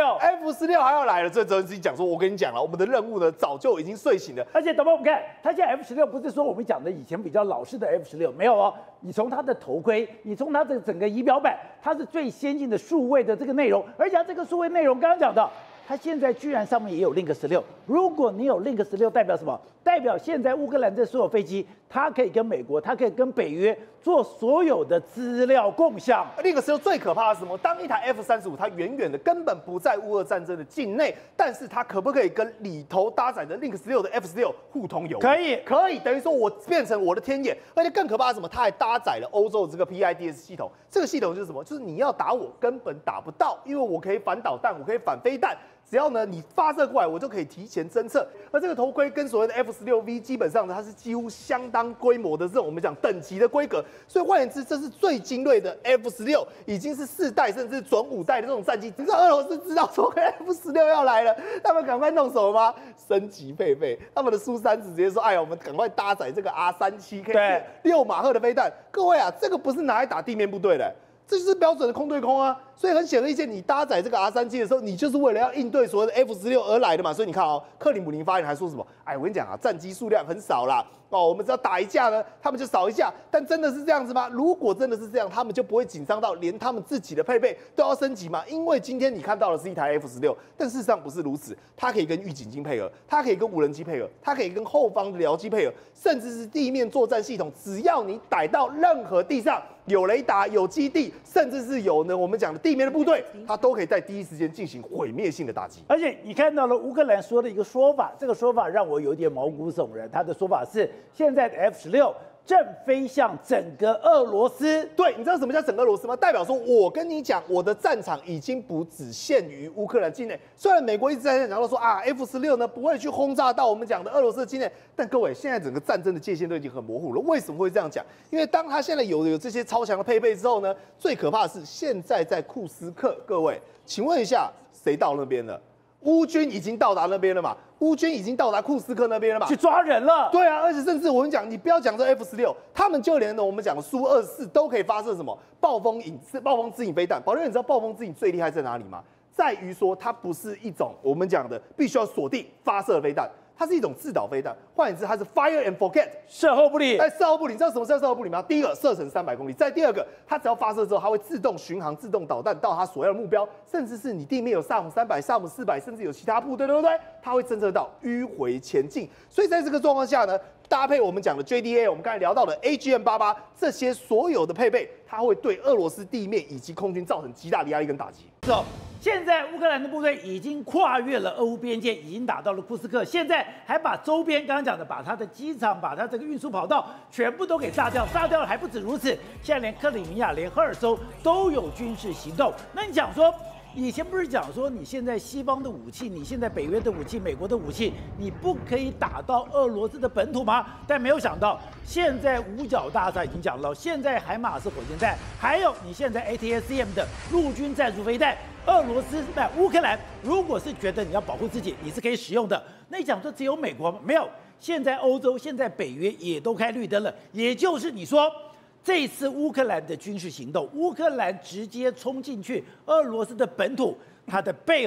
[SPEAKER 7] ？F16还要来了。这泽连斯基讲说，我跟你讲了，我们的任务呢早就已经睡醒了。
[SPEAKER 2] 而且，等会我们看，它现在 F16不是说我们讲的以前比较老式的 F16，没有哦。你从它的头盔，你从它的整个仪表板，它是最先进的数位的这个内容，而且它这个数位内容刚刚讲到，它现在居然上面也有 Link 16。如果你有 Link 16，代表什么？代表现在乌克兰这所有飞机，它可以跟美国，它可以跟北约做所有的资料共享。
[SPEAKER 7] Link 16最可怕的是什么？当一台 F35，它远远的根本不在乌俄战争的境内，但是它可不可以跟里头搭载的 Link 16的 F16互通有无？
[SPEAKER 2] 可以，
[SPEAKER 7] 可以。等于说我变成我的天眼，而且更可怕的是什么？它还搭载了欧洲的这个 PIDS 系统。这个系统就是什么？就是你要打我根本打不到，因为我可以反导弹，我可以反飞弹。只要呢你发射过来，我就可以提前侦测。而这个头盔跟所谓的 F16V 基本上呢，它是几乎相当规模的这种我们讲等级的规格。所以换言之，这是最精锐的 F16，已经是4代甚至准5代的这种战机。你知道俄罗斯知道说 F16要来了，他们赶快弄什么吗？升级配备，他们的苏30直接说，哎呀，我们赶快搭载这个 R37， 可以6马赫的飞弹。各位啊，这个不是拿来打地面部队的。这就是标准的空对空啊，所以很显而易见，你搭载这个 R37的时候，你就是为了要应对所谓的 F16而来的嘛。所以你看哦，克里姆林发言还说什么？哎，我跟你讲啊，战机数量很少啦，哦，我们只要打一架呢，他们就少一架。但真的是这样子吗？如果真的是这样，他们就不会紧张到连他们自己的配备都要升级吗？因为今天你看到的是一台 F16，但事实上不是如此，它可以跟预警机配合，它可以跟无人机配合，它可以跟后方的僚机配合，甚至是地面作战系统，只要你逮到任何地上有雷达、有基地，甚至是有呢我们讲的地面的部队，它都可以在第一时间进行毁灭性的打击。
[SPEAKER 2] 而且你看到了乌克兰说的一个说法，这个说法让我有点毛骨悚然。他的说法是，现在的 F16正飞向整个俄罗斯。
[SPEAKER 7] 对，你知道什么叫整个俄罗斯吗？代表说，我跟你讲，我的战场已经不只限于乌克兰境内。虽然美国一直在讲到说啊 ，F16呢不会去轰炸到我们讲的俄罗斯的境内，但各位，现在整个战争的界限都已经很模糊了。为什么会这样讲？因为当他现在有这些超强的配备之后呢，最可怕的是现在在库斯克。各位，请问一下，谁到那边了？乌军已经到达那边了嘛？乌军已经到达库斯克那边了嘛？
[SPEAKER 2] 去抓人了。
[SPEAKER 7] 对啊，而且甚至我们讲，你不要讲这 F16，他们就连呢我们讲苏24都可以发射什么暴风之影飞弹。宝瑞，你知道暴风之影最厉害在哪里吗？在于说它不是一种我们讲的必须要锁定发射的飞弹。它是一种自导飞弹，换言之，它是 fire and forget，
[SPEAKER 2] 射后不理。
[SPEAKER 7] 射后不理，你知道什么叫射后不理吗？第一个，射程300公里；再第二个，它只要发射之后，它会自动巡航、自动导弹到它所要的目标，甚至是你地面有萨姆300、萨姆400，甚至有其他部队，对不对？它会侦测到迂回前进。所以在这个状况下呢，搭配我们讲的 JDA， 我们刚才聊到的 AGM-88这些所有的配备，它会对俄罗斯地面以及空军造成极大的压力跟打击。
[SPEAKER 2] 现在乌克兰的部队已经跨越了俄乌边界，已经打到了库斯克，现在还把周边刚刚讲的，把它的机场、把它这个运输跑道全部都给炸掉，炸掉了还不止如此，现在连克里米亚、连赫尔松都有军事行动。那你讲说，以前不是讲说你现在西方的武器，你现在北约的武器、美国的武器，你不可以打到俄罗斯的本土吗？但没有想到，现在五角大厦已经讲了，现在海马斯火箭弹，还有你现在 ATACM 的陆军战术飞弹。俄罗斯乌克兰，如果是觉得你要保护自己，你是可以使用的。那你讲说只有美国吗？没有，现在欧洲、现在北约也都开绿灯了。也就是你说，这一次乌克兰的军事行动，乌克兰直接冲进去俄罗斯的本土，它的背后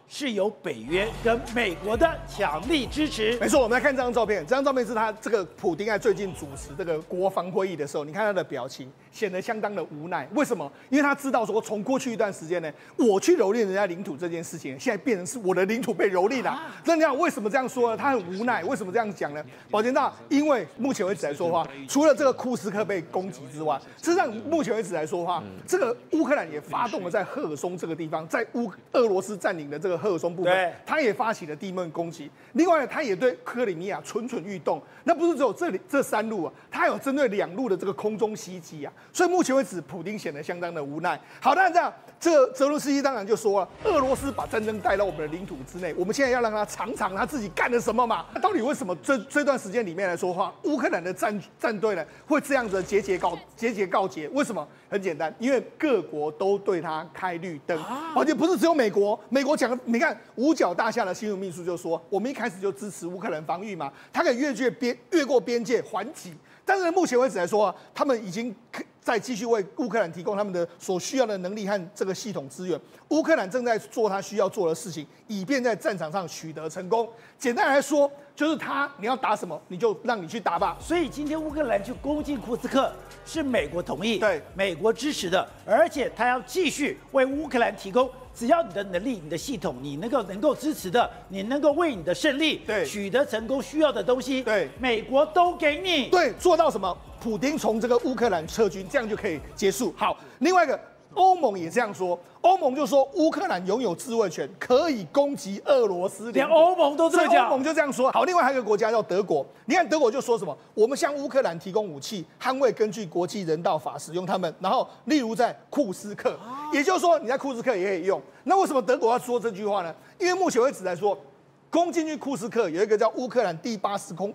[SPEAKER 2] 是有北约跟美国的强力支持。
[SPEAKER 6] 没错，我们来看这张照片，这张照片是他这个普丁在最近主持这个国防会议的时候，你看他的表情显得相当的无奈。为什么？因为他知道说，从过去一段时间呢，我去蹂躏人家领土这件事情，现在变成是我的领土被蹂躏了。那你看为什么这样说呢？他很无奈。为什么这样讲呢？宝剑大，因为目前为止来说的话，除了这个库斯克被攻击之外，事实上目前为止来说的话，这个乌克兰也发动了在赫尔松这个地方，在俄罗斯占领的这个赫尔松部分，他也发起了地面攻击。另外呢，他也对克里米亚蠢蠢欲动。那不是只有这3路啊，他还有针对2路的这个空中袭击啊。所以目前为止，普丁显得相当的无奈。好，那这样，这泽伦斯基当然就说了，俄罗斯把战争带到我们的领土之内，我们现在要让他尝尝他自己干了什么嘛？那到底为什么这段时间里面来说的话，乌克兰的战队呢会这样子节节告捷？为什么？很简单，因为各国都对他开绿灯，而且不是只有美国。美国讲，你看五角大厦的新闻秘书就说，我们一开始就支持乌克兰防御嘛，他可以越过边界还击。但是目前为止来说啊，他们已经在继续为乌克兰提供他们的所需要的能力和这个系统资源。乌克兰正在做他需要做的事情，以便在战场上取得成功。简单来说，就是你要打什么，你就让你去打吧。
[SPEAKER 2] 所以今天乌克兰去攻进库斯克是美国同意，
[SPEAKER 6] 对，
[SPEAKER 2] 美国支持的，而且他要继续为乌克兰提供。只要你的能力、你的系统，你能够支持的，你能够为你的胜利取得成功需要的东西，
[SPEAKER 6] 对，
[SPEAKER 2] 美国都给你。
[SPEAKER 6] 对，做到什么？普丁从这个乌克兰撤军，这样就可以结束。好，另外一个欧盟也这样说，欧盟就说乌克兰拥有自卫权，可以攻击俄罗斯。
[SPEAKER 2] 连欧盟都这样讲，
[SPEAKER 6] 欧盟就这样说。好，另外还有一个国家叫德国，你看德国就说什么？我们向乌克兰提供武器，捍卫根据国际人道法使用它们。然后，例如在库斯克，也就是说你在库斯克也可以用。那为什么德国要说这句话呢？因为目前为止来说，攻进去库斯克有一个叫乌克兰第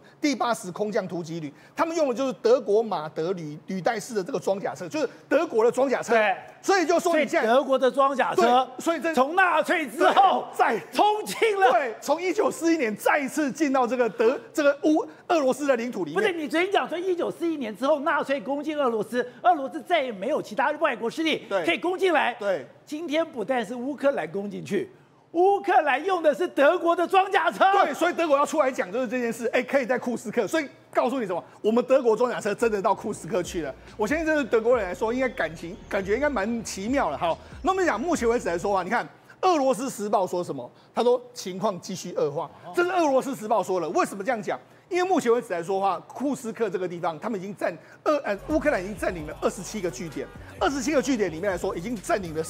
[SPEAKER 6] 80空降突击旅，他们用的就是德国马德履带式的这个装甲车，就是德国的装甲车。
[SPEAKER 2] 对，
[SPEAKER 6] 所以就说你现在
[SPEAKER 2] 德国的装甲车，
[SPEAKER 6] 所以
[SPEAKER 2] 从纳粹之后
[SPEAKER 6] 再
[SPEAKER 2] 冲进了，
[SPEAKER 6] 对，从1941年再一次进到这个俄罗斯的领土里面。
[SPEAKER 2] 不是你昨天讲说1941年之后纳粹攻进俄罗斯，俄罗斯再也没有其他外国势力可以攻进来。
[SPEAKER 6] 对，
[SPEAKER 2] 今天不但是乌克兰攻进去。乌克兰用的是德国的装甲车，
[SPEAKER 6] 对，所以德国要出来讲就是这件事，可以在库斯克，所以告诉你什么？我们德国装甲车真的到库斯克去了。我相信这对德国人来说，应该感觉应该蛮奇妙的。好，那我们讲目前为止来说啊，你看俄罗斯时报说什么？他说情况继续恶化，这是俄罗斯时报说了。为什么这样讲？因为目前为止来说的话，库斯克这个地方，他们已经乌克兰已经占领了27个据点，27个据点里面来说，已经占领了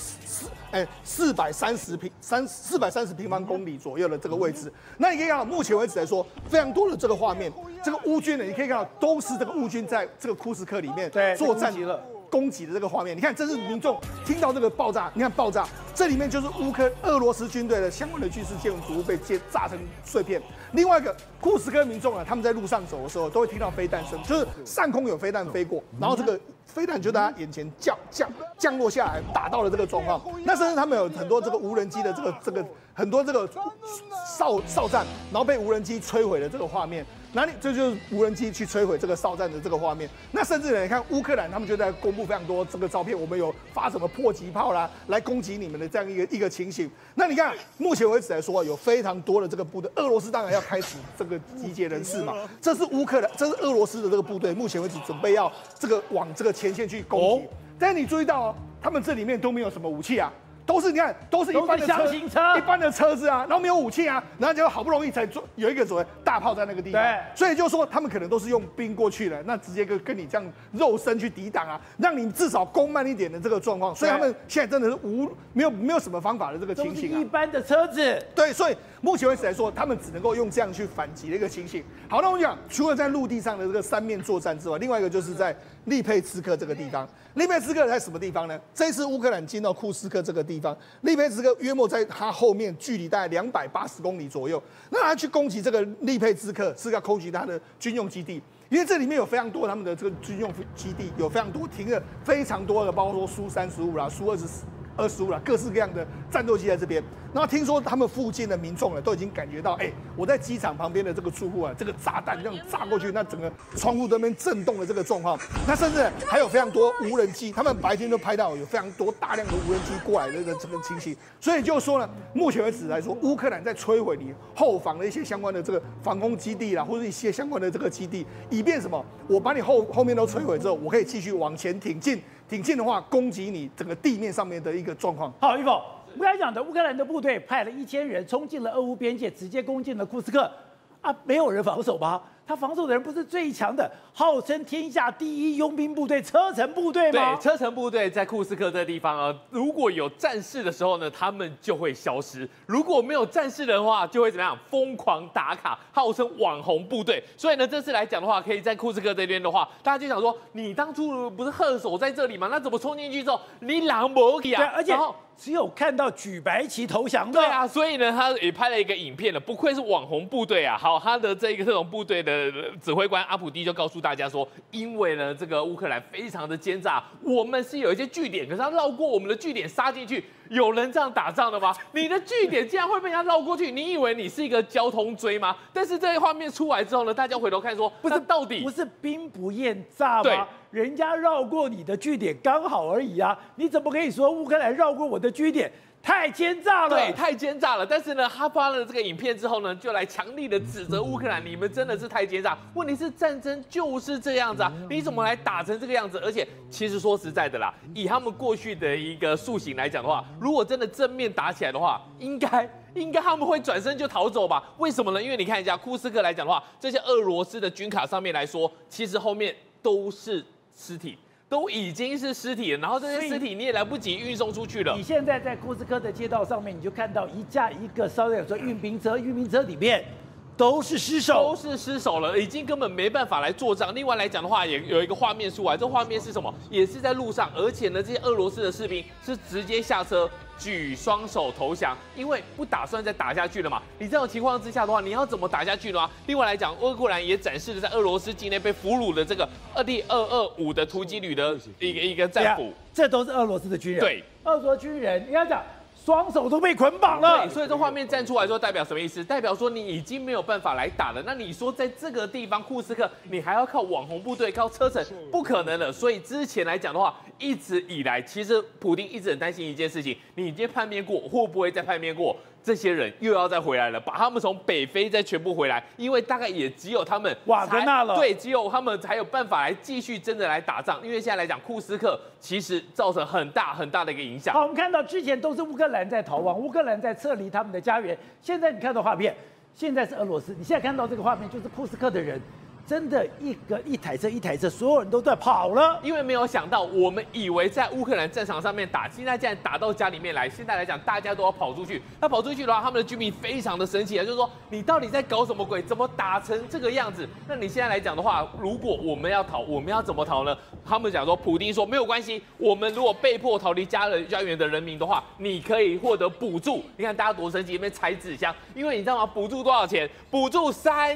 [SPEAKER 6] 430平方公里左右的这个位置。那你可以看到，目前为止来说，非常多的这个画面，这个乌军呢，你可以看到都是这个乌军在这个库斯克里面作战攻击的这个画面。你看，这是民众听到这个爆炸，你看爆炸，这里面就是俄罗斯军队的相关的军事建筑物被炸成碎片。另外一个库斯克民众啊，他们在路上走的时候都会听到飞弹声，就是上空有飞弹飞过，然后这个飞弹就在他眼前降落下来，打到了这个状况。那甚至他们有很多这个无人机的这个很多这个哨站，然后被无人机摧毁的这个画面。这就是无人机去摧毁这个哨站的这个画面。那甚至呢，你看乌克兰他们就在公布非常多这个照片，我们有发什么迫击炮啦，来攻击你们的这样一个情形。那你看，目前为止来说，有非常多的这个部队，俄罗斯当然要开始这个集结人士嘛。这是俄罗斯的这个部队，目前为止准备要往这个前线去攻击。但是你注意到哦，他们这里面都没有什么武器啊。都是一般的
[SPEAKER 2] 箱型车，
[SPEAKER 6] 一般的车子啊，然后没有武器啊，然后就好不容易才有一个所谓大炮在那个地方，所以就说他们可能都是用兵过去了，那直接跟你这样肉身去抵挡啊，让你至少攻慢一点的这个状况，所以他们现在真的是没有什么方法的这个情形啊，
[SPEAKER 2] 一般的车子，
[SPEAKER 6] 对，所以目前为止来说，他们只能够用这样去反击的一个情形。好，那我们讲，除了在陆地上的这个3面作战之外，另外一个就是在利佩茨克这个地方。利佩茨克在什么地方呢？这一次乌克兰进到库斯克这个地方，利佩茨克约莫在它后面距离大概280公里左右。那他去攻击这个利佩茨克，是要攻击他的军用基地，因为这里面有非常多他们的这个军用基地，有非常多停了非常多的，包括说苏35啦、苏 25了，各式各样的战斗机在这边。然后听说他们附近的民众呢，都已经感觉到，我在机场旁边的这个住户啊，这个炸弹这样炸过去，那整个窗户都边震动的这个状况。那甚至还有非常多无人机，他们白天都拍到有非常多大量的无人机过来的这个情形。所以就是说呢，目前为止来说，乌克兰在摧毁你后方的一些相关的这个防空基地啦，或者一些相关的这个基地，以便什么？我把你后面都摧毁之后，我可以继续往前挺进。挺进的话，攻击你整个地面上面的一个状况。
[SPEAKER 2] 好，玉凤，我刚才讲的，乌克兰的部队派了1000人冲进了俄乌边界，直接攻进了库斯克，啊，没有人防守吗？他防守的人不是最强的，号称天下第一佣兵部队车臣部队吗？
[SPEAKER 5] 对，车臣部队在库斯克这个地方啊，如果有战事的时候呢，他们就会消失；如果没有战事的话，就会怎么样？疯狂打卡，号称网红部队。所以呢，这次来讲的话，可以在库斯克这边的话，大家就想说，你当初不是贺守在这里吗？那怎么冲进去之后，你狼不起啊？
[SPEAKER 2] 对，而且只有看到举白旗投降的。
[SPEAKER 5] 对啊，所以呢，他也拍了一个影片了，不愧是网红部队啊。好，他的这种部队的指挥官阿普蒂就告诉大家说，因为呢，这个乌克兰非常的奸诈，我们是有一些据点，可是他绕过我们的据点杀进去。有人这样打仗的吗？你的据点竟然会被人家绕过去？你以为你是一个交通锥吗？但是这个画面出来之后呢，大家回头看说，不是到底
[SPEAKER 2] 不是兵不厌诈吗？
[SPEAKER 5] 对，
[SPEAKER 2] 人家绕过你的据点刚好而已啊！你怎么可以说乌克兰绕过我的据点？太奸诈了，
[SPEAKER 5] 对，太奸诈了。但是呢，他发了这个影片之后呢，就来强力的指责乌克兰，你们真的是太奸诈。问题是战争就是这样子啊，你怎么来打成这个样子？而且其实说实在的啦，以他们过去的一个塑形来讲的话，如果真的正面打起来的话，应该他们会转身就逃走吧？为什么呢？因为你看一下库斯克来讲的话，这些俄罗斯的军卡上面来说，其实后面都是尸体。都已经是尸体了，然后这些尸体你也来不及运送出去了。
[SPEAKER 2] 你现在在库斯科的街道上面，你就看到一架一个烧的说运兵车里面都是尸首，
[SPEAKER 5] 了，已经根本没办法来作战。另外来讲的话，也有一个画面出来，这画面是什么？也是在路上，而且呢，这些俄罗斯的士兵是直接下车。举双手投降，因为不打算再打下去了嘛。你这种情况之下的话，你要怎么打下去呢？另外来讲，乌克兰也展示了在俄罗斯境内被俘虏的这个第225的突击旅的一个战俘，
[SPEAKER 2] 这都是俄罗斯的军人。
[SPEAKER 5] 对，
[SPEAKER 2] 俄罗斯军人，你要讲。双手都被捆绑了，
[SPEAKER 5] 对，所以这画面站出来说代表什么意思？代表说你已经没有办法来打了。那你说在这个地方库斯克，你还要靠网红部队、靠车臣，不可能的。所以之前来讲的话，一直以来，其实普丁一直很担心一件事情：你已经叛变过，会不会再叛变过？这些人又要再回来了，把他们从北非再全部回来，因为大概也只有他们
[SPEAKER 2] 瓦格纳了，
[SPEAKER 5] 对，只有他们才有办法来继续真的来打仗。因为现在来讲，库斯克其实造成很大的一个影响。
[SPEAKER 2] 好，我们看到之前都是乌克兰在逃亡，乌克兰在撤离他们的家园，现在你看到画面，现在是俄罗斯，你现在看到这个画面就是库斯克的人。真的一台车，所有人都在跑了。
[SPEAKER 5] 因为没有想到，我们以为在乌克兰战场上面打，现在竟然打到家里面来。现在来讲，大家都要跑出去。那跑出去的话，他们的居民非常的生气啊，就是说你到底在搞什么鬼？怎么打成这个样子？那你现在来讲的话，如果我们要逃，我们要怎么逃呢？他们讲说，普丁说没有关系，我们如果被迫逃离家园的人民的话，你可以获得补助。你看大家多生气，那边拆纸箱，因为你知道吗？补助多少钱？补助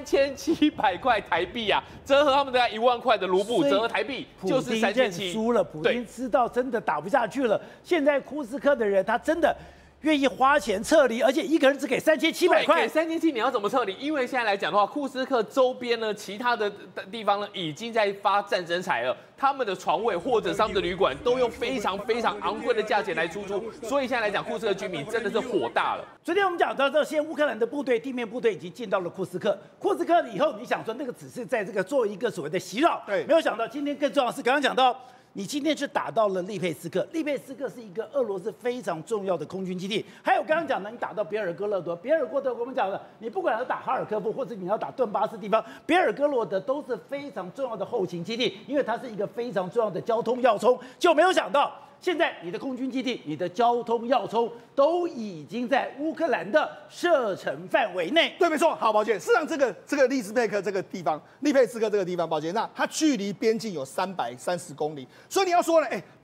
[SPEAKER 5] 3700块台币。折合他们大概1万块的卢布，折合台币就是3700。
[SPEAKER 2] 输了，普丁知道真的打不下去了。现在库斯科的人他真的愿意花钱撤离，而且一个人只给3700块。
[SPEAKER 5] 给3700，你要怎么撤离？因为现在来讲的话，库斯克周边呢，其他的地方呢，已经在发战争财了。他们的床位或者他们的旅馆都用非常昂贵的价钱来出租，所以现在来讲，库斯克居民真的是火大了。
[SPEAKER 2] 昨天我们讲到这些乌克兰的部队，地面部队已经进到了库斯克。库斯克以后，你想说那个只是在这个做一个所谓的袭扰，
[SPEAKER 6] 对，
[SPEAKER 2] 没有想到今天更重要的是，刚刚讲到。你今天是打到了利佩斯克，利佩斯克是一个俄罗斯非常重要的空军基地。还有刚刚讲的，你打到别尔哥罗德，别尔哥罗德我们讲的，你不管要打哈尔科夫，或者你要打顿巴斯地方，别尔哥罗德都是非常重要的后勤基地，因为它是一个非常重要的交通要冲。就没有想到，现在你的空军基地、你的交通要冲都已经在乌克兰的射程范围内。
[SPEAKER 6] 对，没错。好，宝剑，事实上这个利斯佩克这个地方，利佩斯克这个地方，宝剑，那它距离边境有330公里，所以你要说呢，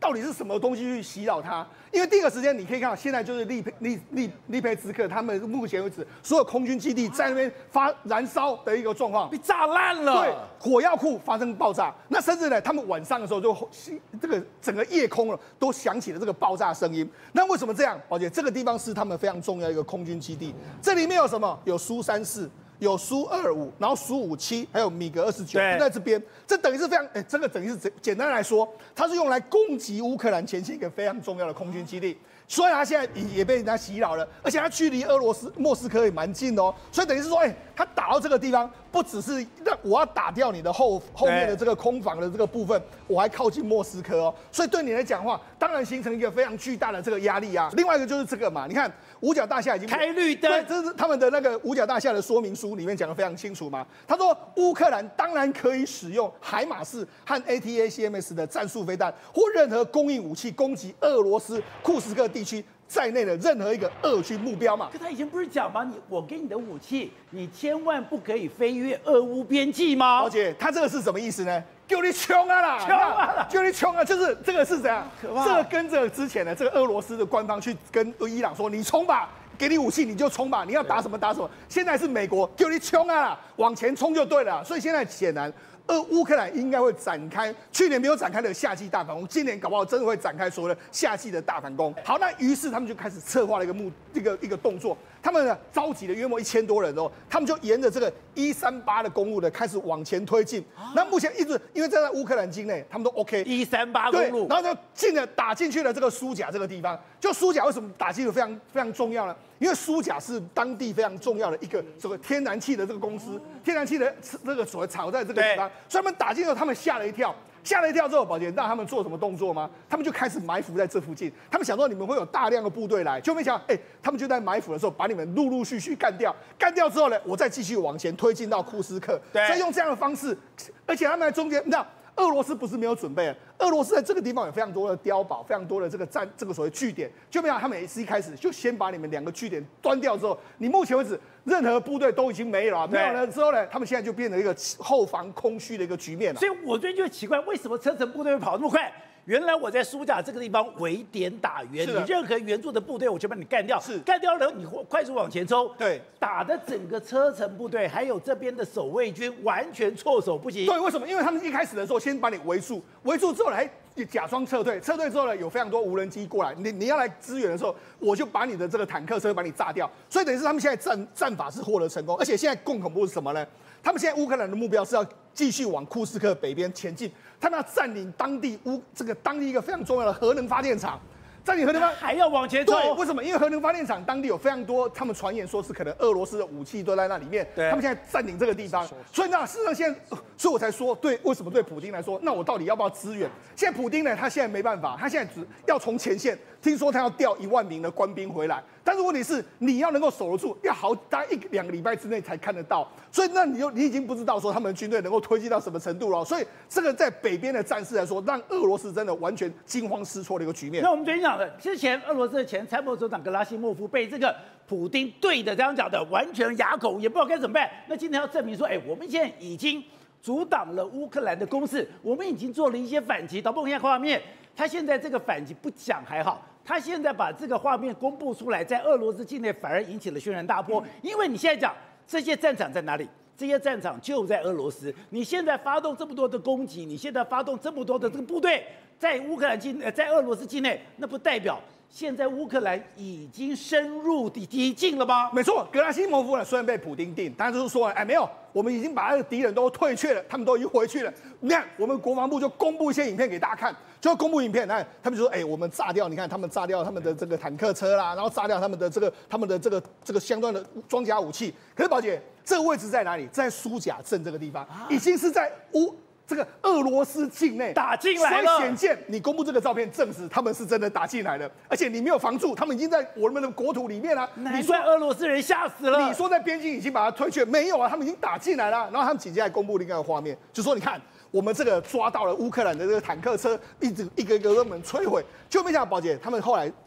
[SPEAKER 6] 到底是什么东西去洗脑它？因为第一个时间你可以看到，现在就是利佩兹克他们目前为止所有空军基地在那边燃烧的一个状况，
[SPEAKER 2] 被炸烂了。
[SPEAKER 6] 对，火药库发生爆炸，那甚至呢，他们晚上的时候就这个整个夜空了都响起了这个爆炸声音。那为什么这样？宝姐，这个地方是他们非常重要的一个空军基地，这里面有什么？有苏34。有苏25，然后苏57，还有米格29，都在这边。这等于是非常，这个等于是简单来说，它是用来攻击乌克兰前线一个非常重要的空军基地。所以它现在也被人家洗脑了，而且它距离俄罗斯莫斯科也蛮近的哦。所以等于是说，它打到这个地方，不只是让我要打掉你的后面的这个空防的这个部分，我还靠近莫斯科哦。所以对你来讲的话，当然形成一个非常巨大的这个压力啊。另外一个就是这个嘛，你看五角大厦已经
[SPEAKER 2] 开绿灯，
[SPEAKER 6] 对，这是他们的那个五角大厦的说明书里面讲得非常清楚嘛。他说乌克兰当然可以使用海马式和 ATACMS 的战术飞弹或任何供应武器攻击俄罗斯库斯克地区在内的任何一个俄军目标嘛。
[SPEAKER 2] 可他以前不是讲吗？我给你的武器，你千万不可以飞越俄乌边境吗？
[SPEAKER 6] 而且他这个是什么意思呢？叫你冲啊啦！
[SPEAKER 2] 冲啊啦！
[SPEAKER 6] 叫你冲啊！就是这个是怎样？
[SPEAKER 2] 可怕！
[SPEAKER 6] 这个跟着之前的这个俄罗斯的官方去跟伊朗说，你冲吧。给你武器你就冲吧，你要打什么打什么。现在是美国叫你冲啊，往前冲就对了。所以现在显然，乌克兰应该会展开去年没有展开的夏季大反攻，今年搞不好真的会展开所谓的夏季的大反攻。好，那于是他们就开始策划了一个动作，他们呢召集了约莫1000多人哦，他们就沿着这个138的公路的开始往前推进。那目前一直因为在乌克兰境内，他们都 OK。
[SPEAKER 2] 138公路，
[SPEAKER 6] 然后就打进去了这个苏贾这个地方。就苏贾为什么打进去非常非常重要呢？因为苏贾是当地非常重要的一个这个天然气的这个公司，天然气的这个所炒在这个地方，所以他们打进去后，他们吓了一跳。吓了一跳之后，宝杰让他们做什么动作吗？他们就开始埋伏在这附近。他们想说你们会有大量的部队来，就没想到，他们就在埋伏的时候把你们陆续干掉。干掉之后呢，我再继续往前推进到库斯克。所以用这样的方式，而且他们在中间，你知道。俄罗斯不是没有准备，俄罗斯在这个地方有非常多的碉堡，非常多的这个所谓据点，就没有他们也是一开始就先把你们2个据点端掉之后，你目前为止任何部队都已经没了，没有了之后呢，他们现在就变成一个后防空虚的一个局面了。
[SPEAKER 2] 所以我最近就奇怪，为什么车臣部队会跑那么快？原来我在苏贾这个地方围点打援，你任何援助的部队我就把你干掉，干掉了你快速往前冲，
[SPEAKER 6] 对，
[SPEAKER 2] 打的整个车臣部队还有这边的守卫军完全措手不及。
[SPEAKER 6] 对，为什么？因为他们一开始的时候先把你围住，围住之后还假装撤退，撤退之后呢，有非常多无人机过来，你要来支援的时候，我就把你的这个坦克车把你炸掉。所以等于是他们现在战法是获得成功，而且现在更恐怖是什么呢？他们现在乌克兰的目标是要继续往库斯克北边前进，他们要占领当地一个非常重要的核能发电厂。占领核能
[SPEAKER 2] 还要往前冲？
[SPEAKER 6] 对，为什么？因为核能发电厂当地有非常多，他们传言说是可能俄罗斯的武器都在那里面。他们现在占领这个地方，所以那事实上现在，所以我才说，对，为什么对普丁来说，那我到底要不要支援？现在普丁呢，他现在没办法，他现在只要从前线，听说他要调1万名的官兵回来，但是问题是你要能够守得住，要大概1-2个礼拜之内才看得到，所以那你已经不知道说他们的军队能够推进到什么程度了。所以这个在北边的战事来说，让俄罗斯真的完全惊慌失措的一个局面。
[SPEAKER 2] 那我们昨天讲的，之前俄罗斯的前参谋总长格拉西莫夫被这个普丁对的这样讲的，完全哑口，也不知道该怎么办。那今天要证明说，我们现在已经阻挡了乌克兰的攻势，我们已经做了一些反击。导播，我们看画面，他现在这个反击不讲还好，他现在把这个画面公布出来，在俄罗斯境内反而引起了轩然大波。因为你现在讲这些战场在哪里？这些战场就在俄罗斯。你现在发动这么多的攻击，你现在发动这么多的这个部队在乌克兰在俄罗斯境内，那不代表现在乌克兰已经深入敌境了吗？
[SPEAKER 6] 没错，格拉西莫夫呢虽然被普丁定，但就是说，没有，我们已经把那个敌人都退却了，他们都已经回去了。你看，我们国防部就公布一些影片给大家看，就公布影片，他们就说，我们炸掉，你看他们炸掉他们的这个坦克车啦，然后炸掉他们的这个相关的装甲武器。可是宝姐，这个位置在哪里？在苏贾镇这个地方，已经是在这个俄罗斯境内
[SPEAKER 2] 打进来了，
[SPEAKER 6] 所以显见你公布这个照片，证实他们是真的打进来了，而且你没有防住，他们已经在我们的国土里面了。
[SPEAKER 2] 你说俄罗斯人吓死了？
[SPEAKER 6] 你说在边境已经把它推却，没有啊，他们已经打进来了。然后他们紧接着公布另外一个画面，就说你看，我们这个抓到了乌克兰的这个坦克车，一个一个都能摧毁。就没想到宝姐，他们后来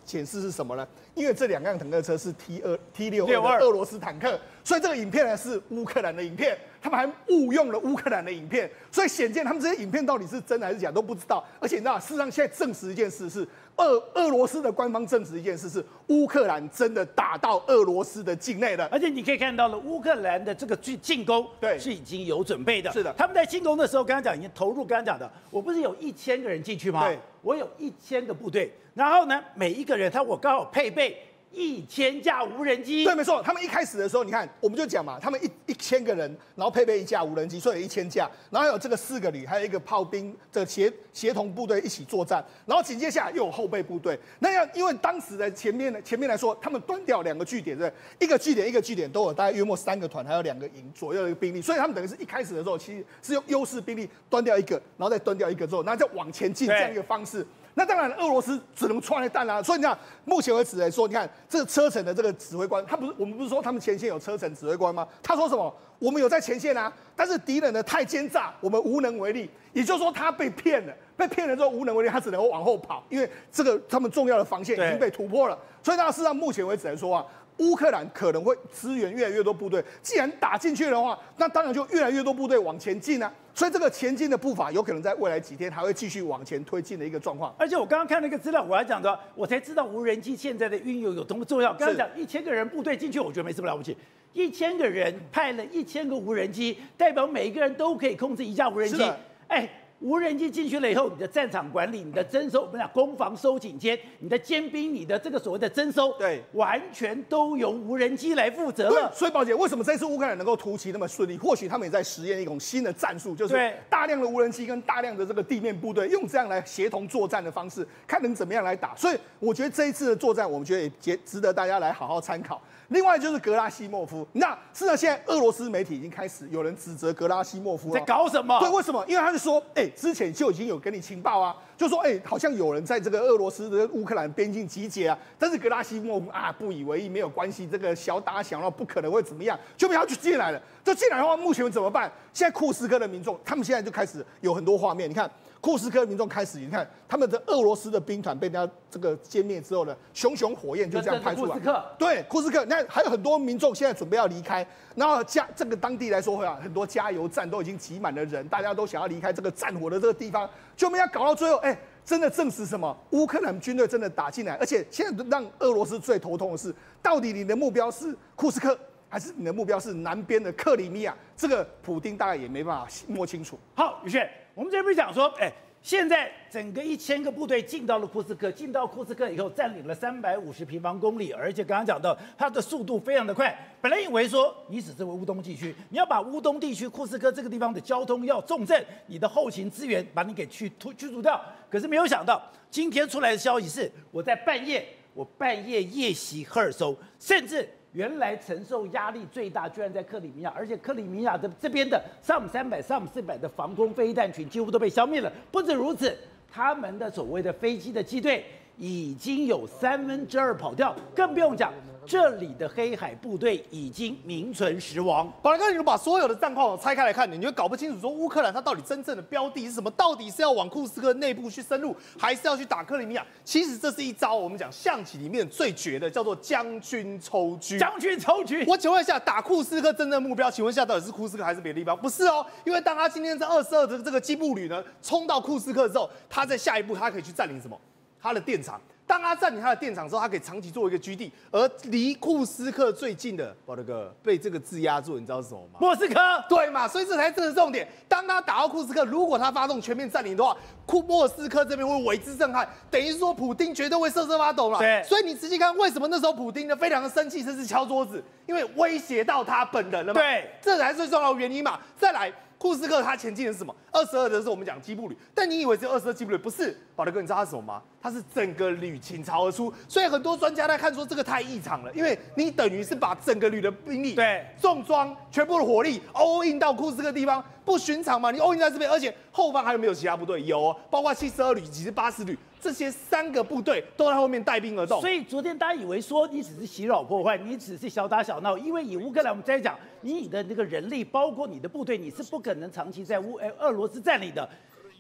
[SPEAKER 6] 显示是什么呢？因为这2辆坦克车是 T62的俄罗斯坦克，所以这个影片呢是乌克兰的影片，他们还误用了乌克兰的影片，所以显见他们这些影片到底是真还是假都不知道。而且你知道，事实上现在证实一件事是，俄罗斯的官方证实一件事是，乌克兰真的打到俄罗斯的境内了。
[SPEAKER 2] 而且你可以看到了，乌克兰的这个进攻
[SPEAKER 6] 对
[SPEAKER 2] 是已经有准备的。
[SPEAKER 6] 是的，
[SPEAKER 2] 他们在进攻的时候，刚刚讲已经投入，刚刚讲的，我不是有1000个人进去吗？
[SPEAKER 6] 对，
[SPEAKER 2] 我有1000个部队，然后呢，每一个人我刚好配备1000架无人机。
[SPEAKER 6] 对，没错。他们一开始的时候，你看，我们就讲嘛，他们1000个人，然后配备1架无人机，所以有1000架，然后还有这个4个旅，还有一个炮兵的协同部队一起作战，然后紧接下来又有后备部队。那因为当时的前面来说，他们端掉2个据点，对，一个据点都有大概约莫3个团，还有2个营左右的一个兵力，所以他们等于是一开始的时候，其实是用优势兵力端掉一个，然后再端掉一个之后，然后再往前进这样一个方式。那当然，俄罗斯只能穿弹啦。所以你看，目前为止来说，你看这个车臣的这个指挥官，我们不是说他们前线有车臣指挥官吗？他说什么？我们有在前线啊，但是敌人呢太奸诈，我们无能为力。也就是说，他被骗了之后无能为力，他只能够往后跑，因为这个他们重要的防线已经被突破了。所以，事实上目前为止来说啊，乌克兰可能会支援越来越多部队。既然打进去的话，那当然就越来越多部队往前进啊。所以这个前进的步伐有可能在未来几天还会继续往前推进的一个状况。
[SPEAKER 2] 而且我刚刚看那个资料，我还讲的，我才知道无人机现在的运用有多么重要。刚刚讲1000个人部队进去，我觉得没什么了不起。1000个人派了1000个无人机，代表每一个人都可以控制1架无人机。无人机进去了以后，你的战场管理、你的征收，我们讲攻防收紧间，你的尖兵、你的这个所谓的征收，
[SPEAKER 6] 对，
[SPEAKER 2] 完全都由无人机来负责了。
[SPEAKER 6] 所以宝姐，为什么这次乌克兰能够突袭那么顺利？或许他们也在实验一种新的战术，就是大量的无人机跟大量的这个地面部队，用这样来协同作战的方式，看能怎么样来打。所以我觉得这一次的作战，我们觉得也值得大家来好好参考。另外就是格拉西莫夫，那是呢，现在俄罗斯媒体已经开始有人指责格拉西莫夫
[SPEAKER 2] 在搞什么？
[SPEAKER 6] 对，为什么？因为他就说，之前就已经有给你情报啊，就说，好像有人在这个俄罗斯的乌克兰边境集结啊，但是格拉西莫夫不以为意，没有关系，这个小打小闹不可能会怎么样，就被他就进来了。就进来的话，目前怎么办？现在库斯科的民众，他们现在就开始有很多画面，你看。库斯科民众开始，你看他们的俄罗斯的兵团被人家这个歼灭之后呢，熊熊火焰就这样拍出来。对，库斯科，那还有很多民众现在准备要离开，然后这个当地来说很多加油站都已经挤满了人，大家都想要离开这个战火的这个地方，就没有搞到最后，真的证实什么？乌克兰军队真的打进来，而且现在让俄罗斯最头痛的是，到底你的目标是库斯科，还是你的目标是南边的克里米亚？这个普丁大概也没办法摸清楚。
[SPEAKER 2] 好，宇轩。我们这边讲说，现在整个1000个部队进到了库斯科，进到库斯科以后占领了350平方公里，而且刚刚讲到它的速度非常的快。本来以为说你只是乌东地区，你要把乌东地区库斯科这个地方的交通要重镇，你的后勤资源把你给驱逐掉。可是没有想到，今天出来的消息是，我半夜夜袭赫尔松，甚至。原来承受压力最大，居然在克里米亚，而且克里米亚的这边的SAM-300、SAM-400的防空飞弹群几乎都被消灭了。不止如此，他们的所谓的飞机的机队已经有2/3跑掉，更不用讲。这里的黑海部队已经名存实亡。
[SPEAKER 7] 宝来哥，你把所有的战况拆开来看，你会搞不清楚说乌克兰它到底真正的标的是什么？到底是要往库斯科内部去深入，还是要去打克里米亚？其实这是一招我们讲象棋里面最绝的，叫做将军抽车。
[SPEAKER 2] 将军抽车。
[SPEAKER 7] 我请问一下，打库斯科真正的目标，请问一下到底是库斯科还是别的地方？不是哦，因为当他今天在22的这个基布旅呢冲到库斯科之后，他在下一步他可以去占领什么？他的电厂。当他占领他的电厂之后，他可以长期作为一个基地，而离库斯克最近的，宝德哥被这个制压住，你知道是什么吗？
[SPEAKER 2] 莫斯科，
[SPEAKER 7] 对嘛？所以这才是重点。当他打到库斯克，如果他发动全面占领的话，莫斯科这边会为之震撼，等于说普丁绝对会瑟瑟发抖了。
[SPEAKER 2] 对，
[SPEAKER 7] 所以你仔细看，为什么那时候普丁呢非常的生气，甚至敲桌子，因为威胁到他本人了嘛。
[SPEAKER 2] 对，
[SPEAKER 7] 这才是最重要的原因嘛。再来。库斯克他前进的是什么？22的是我们讲基布旅，但你以为只有22基布旅？不是，宝德哥，你知道他是什么吗？他是整个旅倾巢而出，所以很多专家在看说这个太异常了，因为你等于是把整个旅的兵力、
[SPEAKER 2] 对
[SPEAKER 7] 重装、全部的火力 all in 到库斯克地方，不寻常嘛？你 all in 在这边，而且后方还有没有其他部队？有哦，包括72旅以及80旅。这些3个部队都在后面带兵而动，
[SPEAKER 2] 所以昨天大家以为说你只是袭扰破坏，你只是小打小闹，因为以乌克兰我们在讲，你的那个人力，包括你的部队，你是不可能长期在俄罗斯占领的。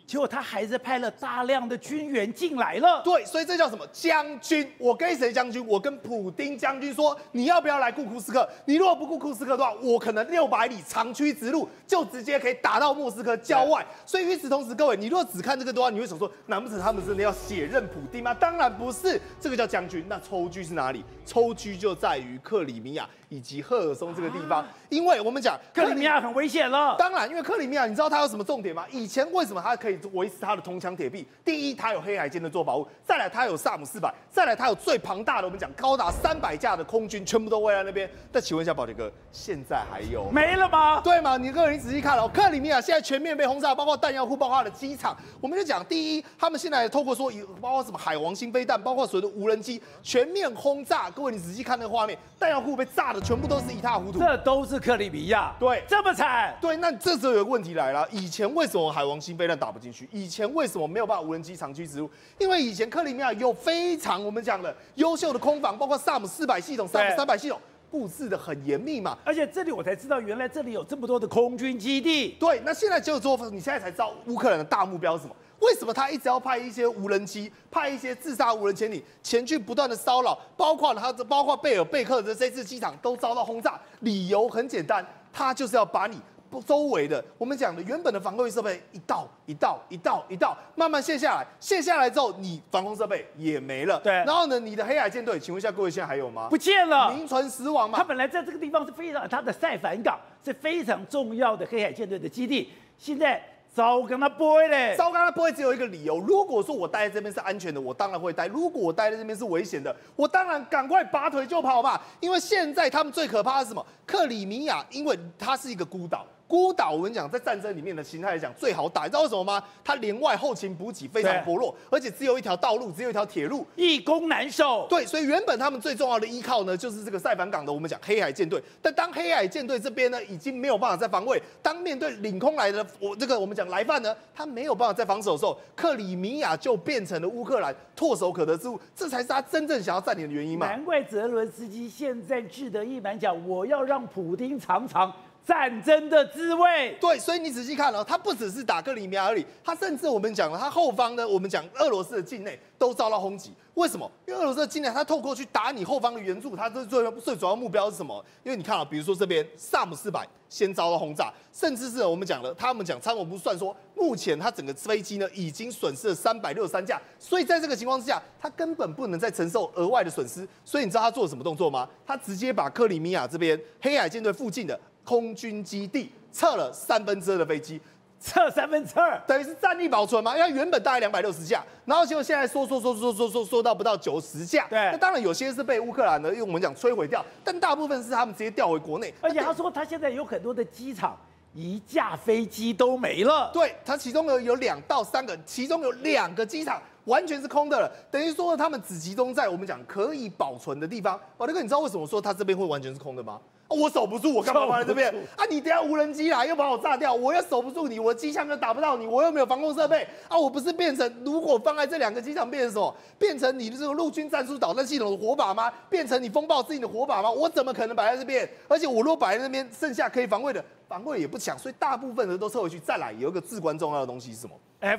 [SPEAKER 2] 结果他还是派了大量的军援进来了。
[SPEAKER 7] 对，所以这叫什么将军？我跟谁将军？我跟普丁将军说，你要不要来顾库斯克？你如果不顾库斯克的话，我可能600里长驱直入，就直接可以打到莫斯科郊外。所以与此同时，各位，你如果只看这个的话，你会想说，难不成他们真的要血刃普丁吗？当然不是，这个叫将军。那抽居是哪里？抽居就在于克里米亚以及赫尔松这个地方，因为我们讲
[SPEAKER 2] 克里米亚很危险了。
[SPEAKER 7] 当然，因为克里米亚，你知道它有什么重点吗？以前为什么它可以维持它的铜墙铁壁？第一，它有黑海舰队做保护；再来，它有萨姆400；再来，它有最庞大的，我们讲高达300架的空军，全部都围在那边。但请问一下，宝杰哥，现在还有
[SPEAKER 2] 没了吗？
[SPEAKER 7] 对吗？你各位，你仔细看哦，克里米亚现在全面被轰炸，包括弹药库，包括它的机场。我们就讲，第一，他们现在透过说，包括什么海王星飞弹，包括所谓的无人机，全面轰炸。各位，你仔细看那个画面，弹药库被炸的全部都是一塌糊涂。
[SPEAKER 2] 这都是克里米亚，
[SPEAKER 7] 对，
[SPEAKER 2] 这么惨。
[SPEAKER 7] 对，那这时候有个问题来了，以前为什么海王星飞弹打不进去？以前为什么没有办法无人机长驱直入？因为以前克里米亚有非常我们讲的优秀的空防，包括萨姆400系统、萨姆300系统。布置的很严密嘛，
[SPEAKER 2] 而且这里我才知道，原来这里有这么多的空军基地。
[SPEAKER 7] 对，那现在就说，你现在才知道乌克兰的大目标是什么？为什么他一直要派一些无人机、派一些自杀无人潜艇前去不断的骚扰，包括贝尔贝克的这次机场都遭到轰炸？理由很简单，他就是要把你周围的我们讲的原本的防卫设备一道慢慢卸下来，卸下来之后，你防空设备也没了。
[SPEAKER 2] 对，
[SPEAKER 7] 然后呢，你的黑海舰队，请问一下各位，现在还有吗？
[SPEAKER 2] 不见了，
[SPEAKER 7] 名存实亡嘛。
[SPEAKER 2] 他本来在这个地方是非常，他的塞凡港是非常重要的黑海舰队的基地，现在糟跟他不会嘞，
[SPEAKER 7] 糟跟他不会只有一个理由。如果说我待在这边是安全的，我当然会待；如果我待在这边是危险的，我当然赶快拔腿就跑嘛。因为现在他们最可怕的是什么？克里米亚，因为它是一个孤岛。孤岛，我跟你讲，在战争里面的形态来讲最好打，你知道为什么吗？它连外后勤补给非常薄弱，而且只有一条道路，只有一条铁路，
[SPEAKER 2] 易攻难守。
[SPEAKER 7] 对，所以原本他们最重要的依靠呢，就是这个塞凡港的我们讲黑海舰队。但当黑海舰队这边呢，已经没有办法再防卫，当面对领空来的我们讲来犯呢，他没有办法再防守的时候，克里米亚就变成了乌克兰唾手可得之物，这才是他真正想要占领的原因嘛。
[SPEAKER 2] 难怪泽伦斯基现在志得意满讲，我要让普丁尝尝战争的滋味。
[SPEAKER 7] 对，所以你仔细看哦，他不只是打克里米亚而已，他甚至我们讲了，他后方呢，我们讲俄罗斯的境内都遭到轰击。为什么？因为俄罗斯的境内，他透过去打你后方的援助，他最主要目标是什么？因为你看啊，比如说这边萨姆400先遭到轰炸，甚至是我们讲了，他们讲参谋部算说，目前他整个飞机呢已经损失了363架，所以在这个情况之下，他根本不能再承受额外的损失。所以你知道他做了什么动作吗？他直接把克里米亚这边黑海舰队附近的空军基地撤了2/3的飞机，
[SPEAKER 2] 撤2/3，
[SPEAKER 7] 等于是战力保存嘛？因为原本大概260架，然后结果现在缩到不到90架。
[SPEAKER 2] 对，
[SPEAKER 7] 那当然有些是被乌克兰的，因为我们讲摧毁掉，但大部分是他们直接调回国内。
[SPEAKER 2] 而且他说他现在有很多的机场一架飞机都没了。
[SPEAKER 7] 对，他其中有2到3个，其中有2个机场完全是空的了，等于说他们只集中在我们讲可以保存的地方。宝德哥，你知道为什么说他这边会完全是空的吗？我守不住，我干嘛放在这边啊？你等下无人机来又把我炸掉，我又守不住你，我的机枪又打不到你，我又没有防空设备啊！我不是变成如果放在这2个机场变成什么？变成你的这个陆军战术导弹系统的火把吗？变成你风暴自己的火把吗？我怎么可能摆在这边？而且我如果摆在那边，剩下可以防卫的，防卫也不强，所以大部分的都撤回去。再来有一个至关重要的东西是什么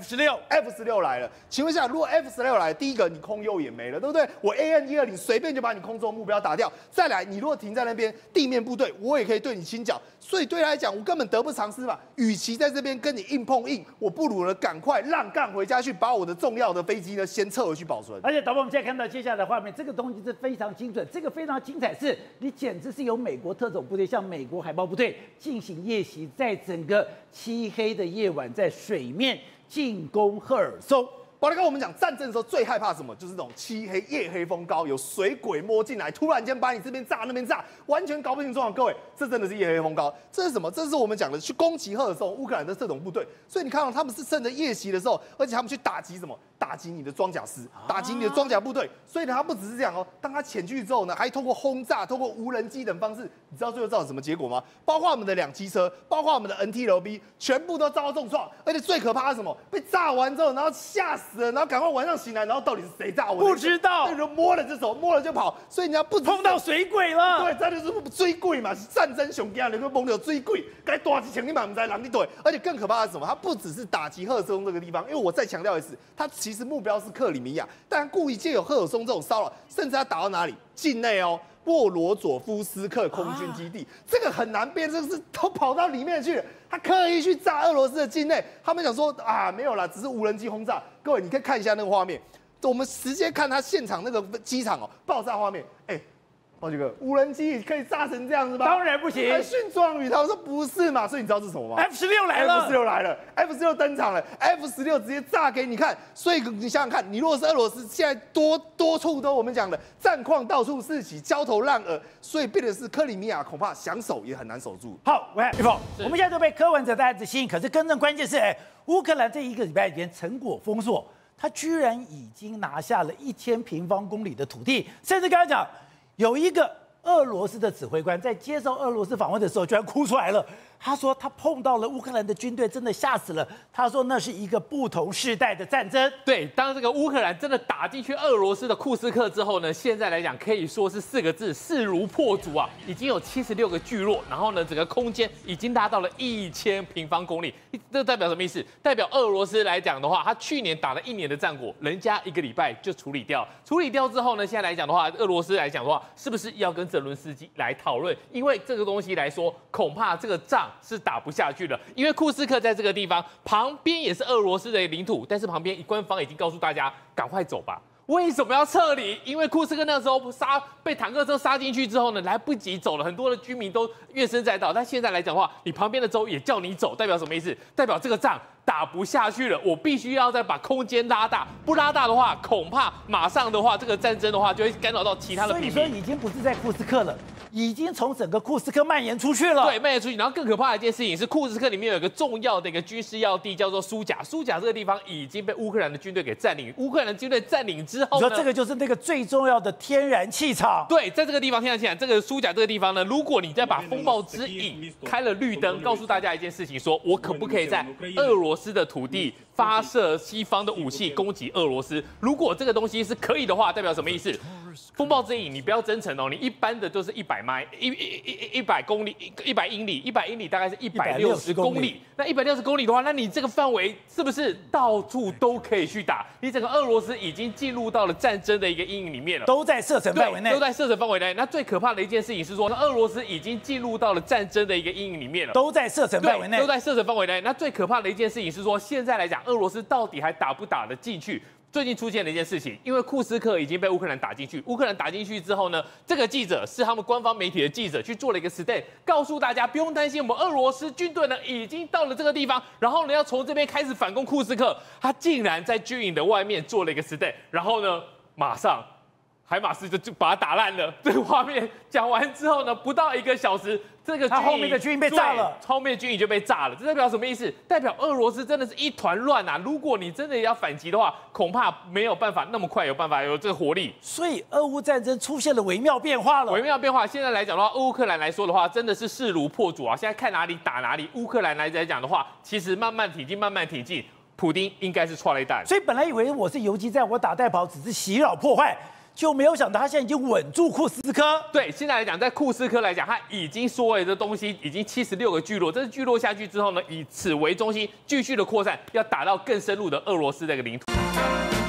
[SPEAKER 7] ？F16来了，请问一下，如果 F16来，第一个你空优也没了，对不对？我 AN120随便就把你空中目标打掉。再来，你如果停在那边，地面部队我也可以对你清剿，所以对他来讲，我根本得不偿失嘛。与其在这边跟你硬碰硬，我不如呢赶快让干回家去，把我的重要的飞机呢先撤回去保存。
[SPEAKER 2] 而且导播，我们现在看到接下来的画面，这个东西是非常精准，这个非常精彩，是你简直是由美国特种部队，像美国海豹部队进行夜袭，在整个漆黑的夜晚，在水面进攻赫尔松。
[SPEAKER 7] 宝德哥，我们讲战争的时候最害怕什么？就是这种漆黑、夜黑风高，有水鬼摸进来，突然间把你这边炸那边炸，完全搞不清状况。各位，这真的是夜黑风高。这是什么？这是我们讲的去攻击赫尔松乌克兰的特种部队。所以你看到他们是趁着夜袭的时候，而且他们去打击什么？ 打击你的装甲师，打击你的装甲部队。所以呢，他不只是这样哦，当他潜去之后呢，还通过轰炸、通过无人机等方式，你知道最后造成什么结果吗？包括我们的2机车，包括我们的 NTLB， 全部都遭到重创。而且最可怕的是什么？被炸完之后，然后吓死了，然后赶快晚上醒来，然后到底是谁炸我？
[SPEAKER 2] 不知道，
[SPEAKER 7] 就摸了就走，摸了就跑。所以你要不
[SPEAKER 2] 碰到水鬼了。
[SPEAKER 7] 对，这就是水鬼嘛，是战争熊惊，你会蒙到水鬼，该大几枪你嘛不知道人你对。而且更可怕的是什么？他不只是打击赫尔松这个地方，因为我再强调一次，他其实目标是克里米亚，但故意借由赫尔松这种骚扰，甚至他打到哪里？境内哦。沃罗佐夫斯克空军基地，这个很难编，这个是都跑到里面去了。他刻意去炸俄罗斯的境内，他们想说啊，没有啦，只是无人机轰炸。各位，你可以看一下那个画面，我们直接看他现场那个机场哦，爆炸画面，好几个无人机可以炸成这样子吗？
[SPEAKER 2] 当然不行。
[SPEAKER 7] 还训壮语，他说不是嘛，所以你知道是什么吗
[SPEAKER 2] ？F16来了
[SPEAKER 7] ，F16来了 ，F16登场了 ，F16直接炸给你看。所以你想想看，你如果是俄罗斯，现在多处都我们讲的战况到处四起，焦头烂额，所以变的是克里米亚恐怕想守也很难守住。
[SPEAKER 2] 好，我看玉凤，我们现在都被柯文哲大家的吸引，可是真正关键是，乌克兰这1个礼拜前成果丰硕，他居然已经拿下了1000平方公里的土地，甚至刚才讲有一个俄罗斯的指挥官在接受俄罗斯访问的时候，居然哭出来了。他说他碰到了乌克兰的军队，真的吓死了。他说那是一个不同世代的战争。
[SPEAKER 5] 对，当这个乌克兰真的打进去俄罗斯的库斯克之后呢，现在来讲可以说是4个字，势如破竹啊！已经有76个聚落，然后呢，整个空间已经达到了1000平方公里。这代表什么意思？代表俄罗斯来讲的话，他去年打了1年的战果，人家1个礼拜就处理掉。处理掉之后呢，现在来讲的话，俄罗斯来讲的话，是不是要跟泽伦斯基来讨论？因为这个东西来说，恐怕这个仗是打不下去了。因为库斯克在这个地方旁边也是俄罗斯的领土，但是旁边官方已经告诉大家赶快走吧。为什么要撤离？因为库斯克那时候被坦克车杀进去之后呢，来不及走了，很多的居民都怨声载道。但现在来讲的话，你旁边的州也叫你走，代表什么意思？代表这个仗打不下去了，我必须要再把空间拉大，不拉大的话，恐怕马上的话，这个战争的话就会干扰到其他的平民。
[SPEAKER 2] 所以说已经不是在库斯克了，已经从整个库斯克蔓延出去了。
[SPEAKER 5] 对，蔓延出去。然后更可怕的一件事情是，库斯克里面有一个重要的一个军事要地，叫做苏贾。苏贾这个地方已经被乌克兰的军队给占领。乌克兰的军队占领之后呢，
[SPEAKER 2] 你说这个就是那个最重要的天然气场。
[SPEAKER 5] 对，在这个地方天然气场，这个苏贾这个地方呢，如果你再把风暴之影开了绿灯，告诉大家一件事情，说我可不可以在俄罗斯的土地发射西方的武器攻击俄罗斯？如果这个东西是可以的话，代表什么意思？风暴之影，你不要增程哦，你一般的就是100迈，100公里，100英里，100英里大概是160公里。那160公里的话，那你这个范围是不是到处都可以去打？你整个俄罗斯已经进入到了战争的一个阴影里面了，
[SPEAKER 2] 都在射程范围内，
[SPEAKER 5] 都在射程范围内。那最可怕的一件事情是说，俄罗斯已经进入到了战争的一个阴影里面了，
[SPEAKER 2] 都在射程范围内，
[SPEAKER 5] 都在射程范围内。那最可怕的一件事情是说，现在来讲，俄罗斯到底还打不打得进去？最近出现了一件事情，因为库斯克已经被乌克兰打进去，乌克兰打进去之后呢，这个记者是他们官方媒体的记者，去做了一个 stand， 告诉大家不用担心，我们俄罗斯军队呢已经到了这个地方，然后呢要从这边开始反攻库斯克。他竟然在军营的外面做了一个 stand， 然后呢，马上海马斯就把他打烂了。这个画面讲完之后呢，不到1个小时，这个
[SPEAKER 2] 他后面的军营被炸了，
[SPEAKER 5] 后面的军营就被炸了。这代表什么意思？代表俄罗斯真的是一团乱啊！如果你真的要反击的话，恐怕没有办法那么快有办法有这个活力。
[SPEAKER 2] 所以俄乌战争出现了微妙变化了。
[SPEAKER 5] 微妙变化，现在来讲的话，乌克兰来说的话，真的是势如破竹啊！现在看哪里打哪里。乌克兰来讲的话，其实慢慢挺进，慢慢挺进。普丁应该是踹了一弹。
[SPEAKER 2] 所以本来以为我是游击战，我打带跑只是袭扰破坏。就没有想到他现在已经稳住库斯科。
[SPEAKER 5] 对，现在来讲，在库斯科来讲，他已经所有的东西已经76个聚落，这是聚落下去之后呢，以此为中心继续的扩散，要打到更深入的俄罗斯这个领土。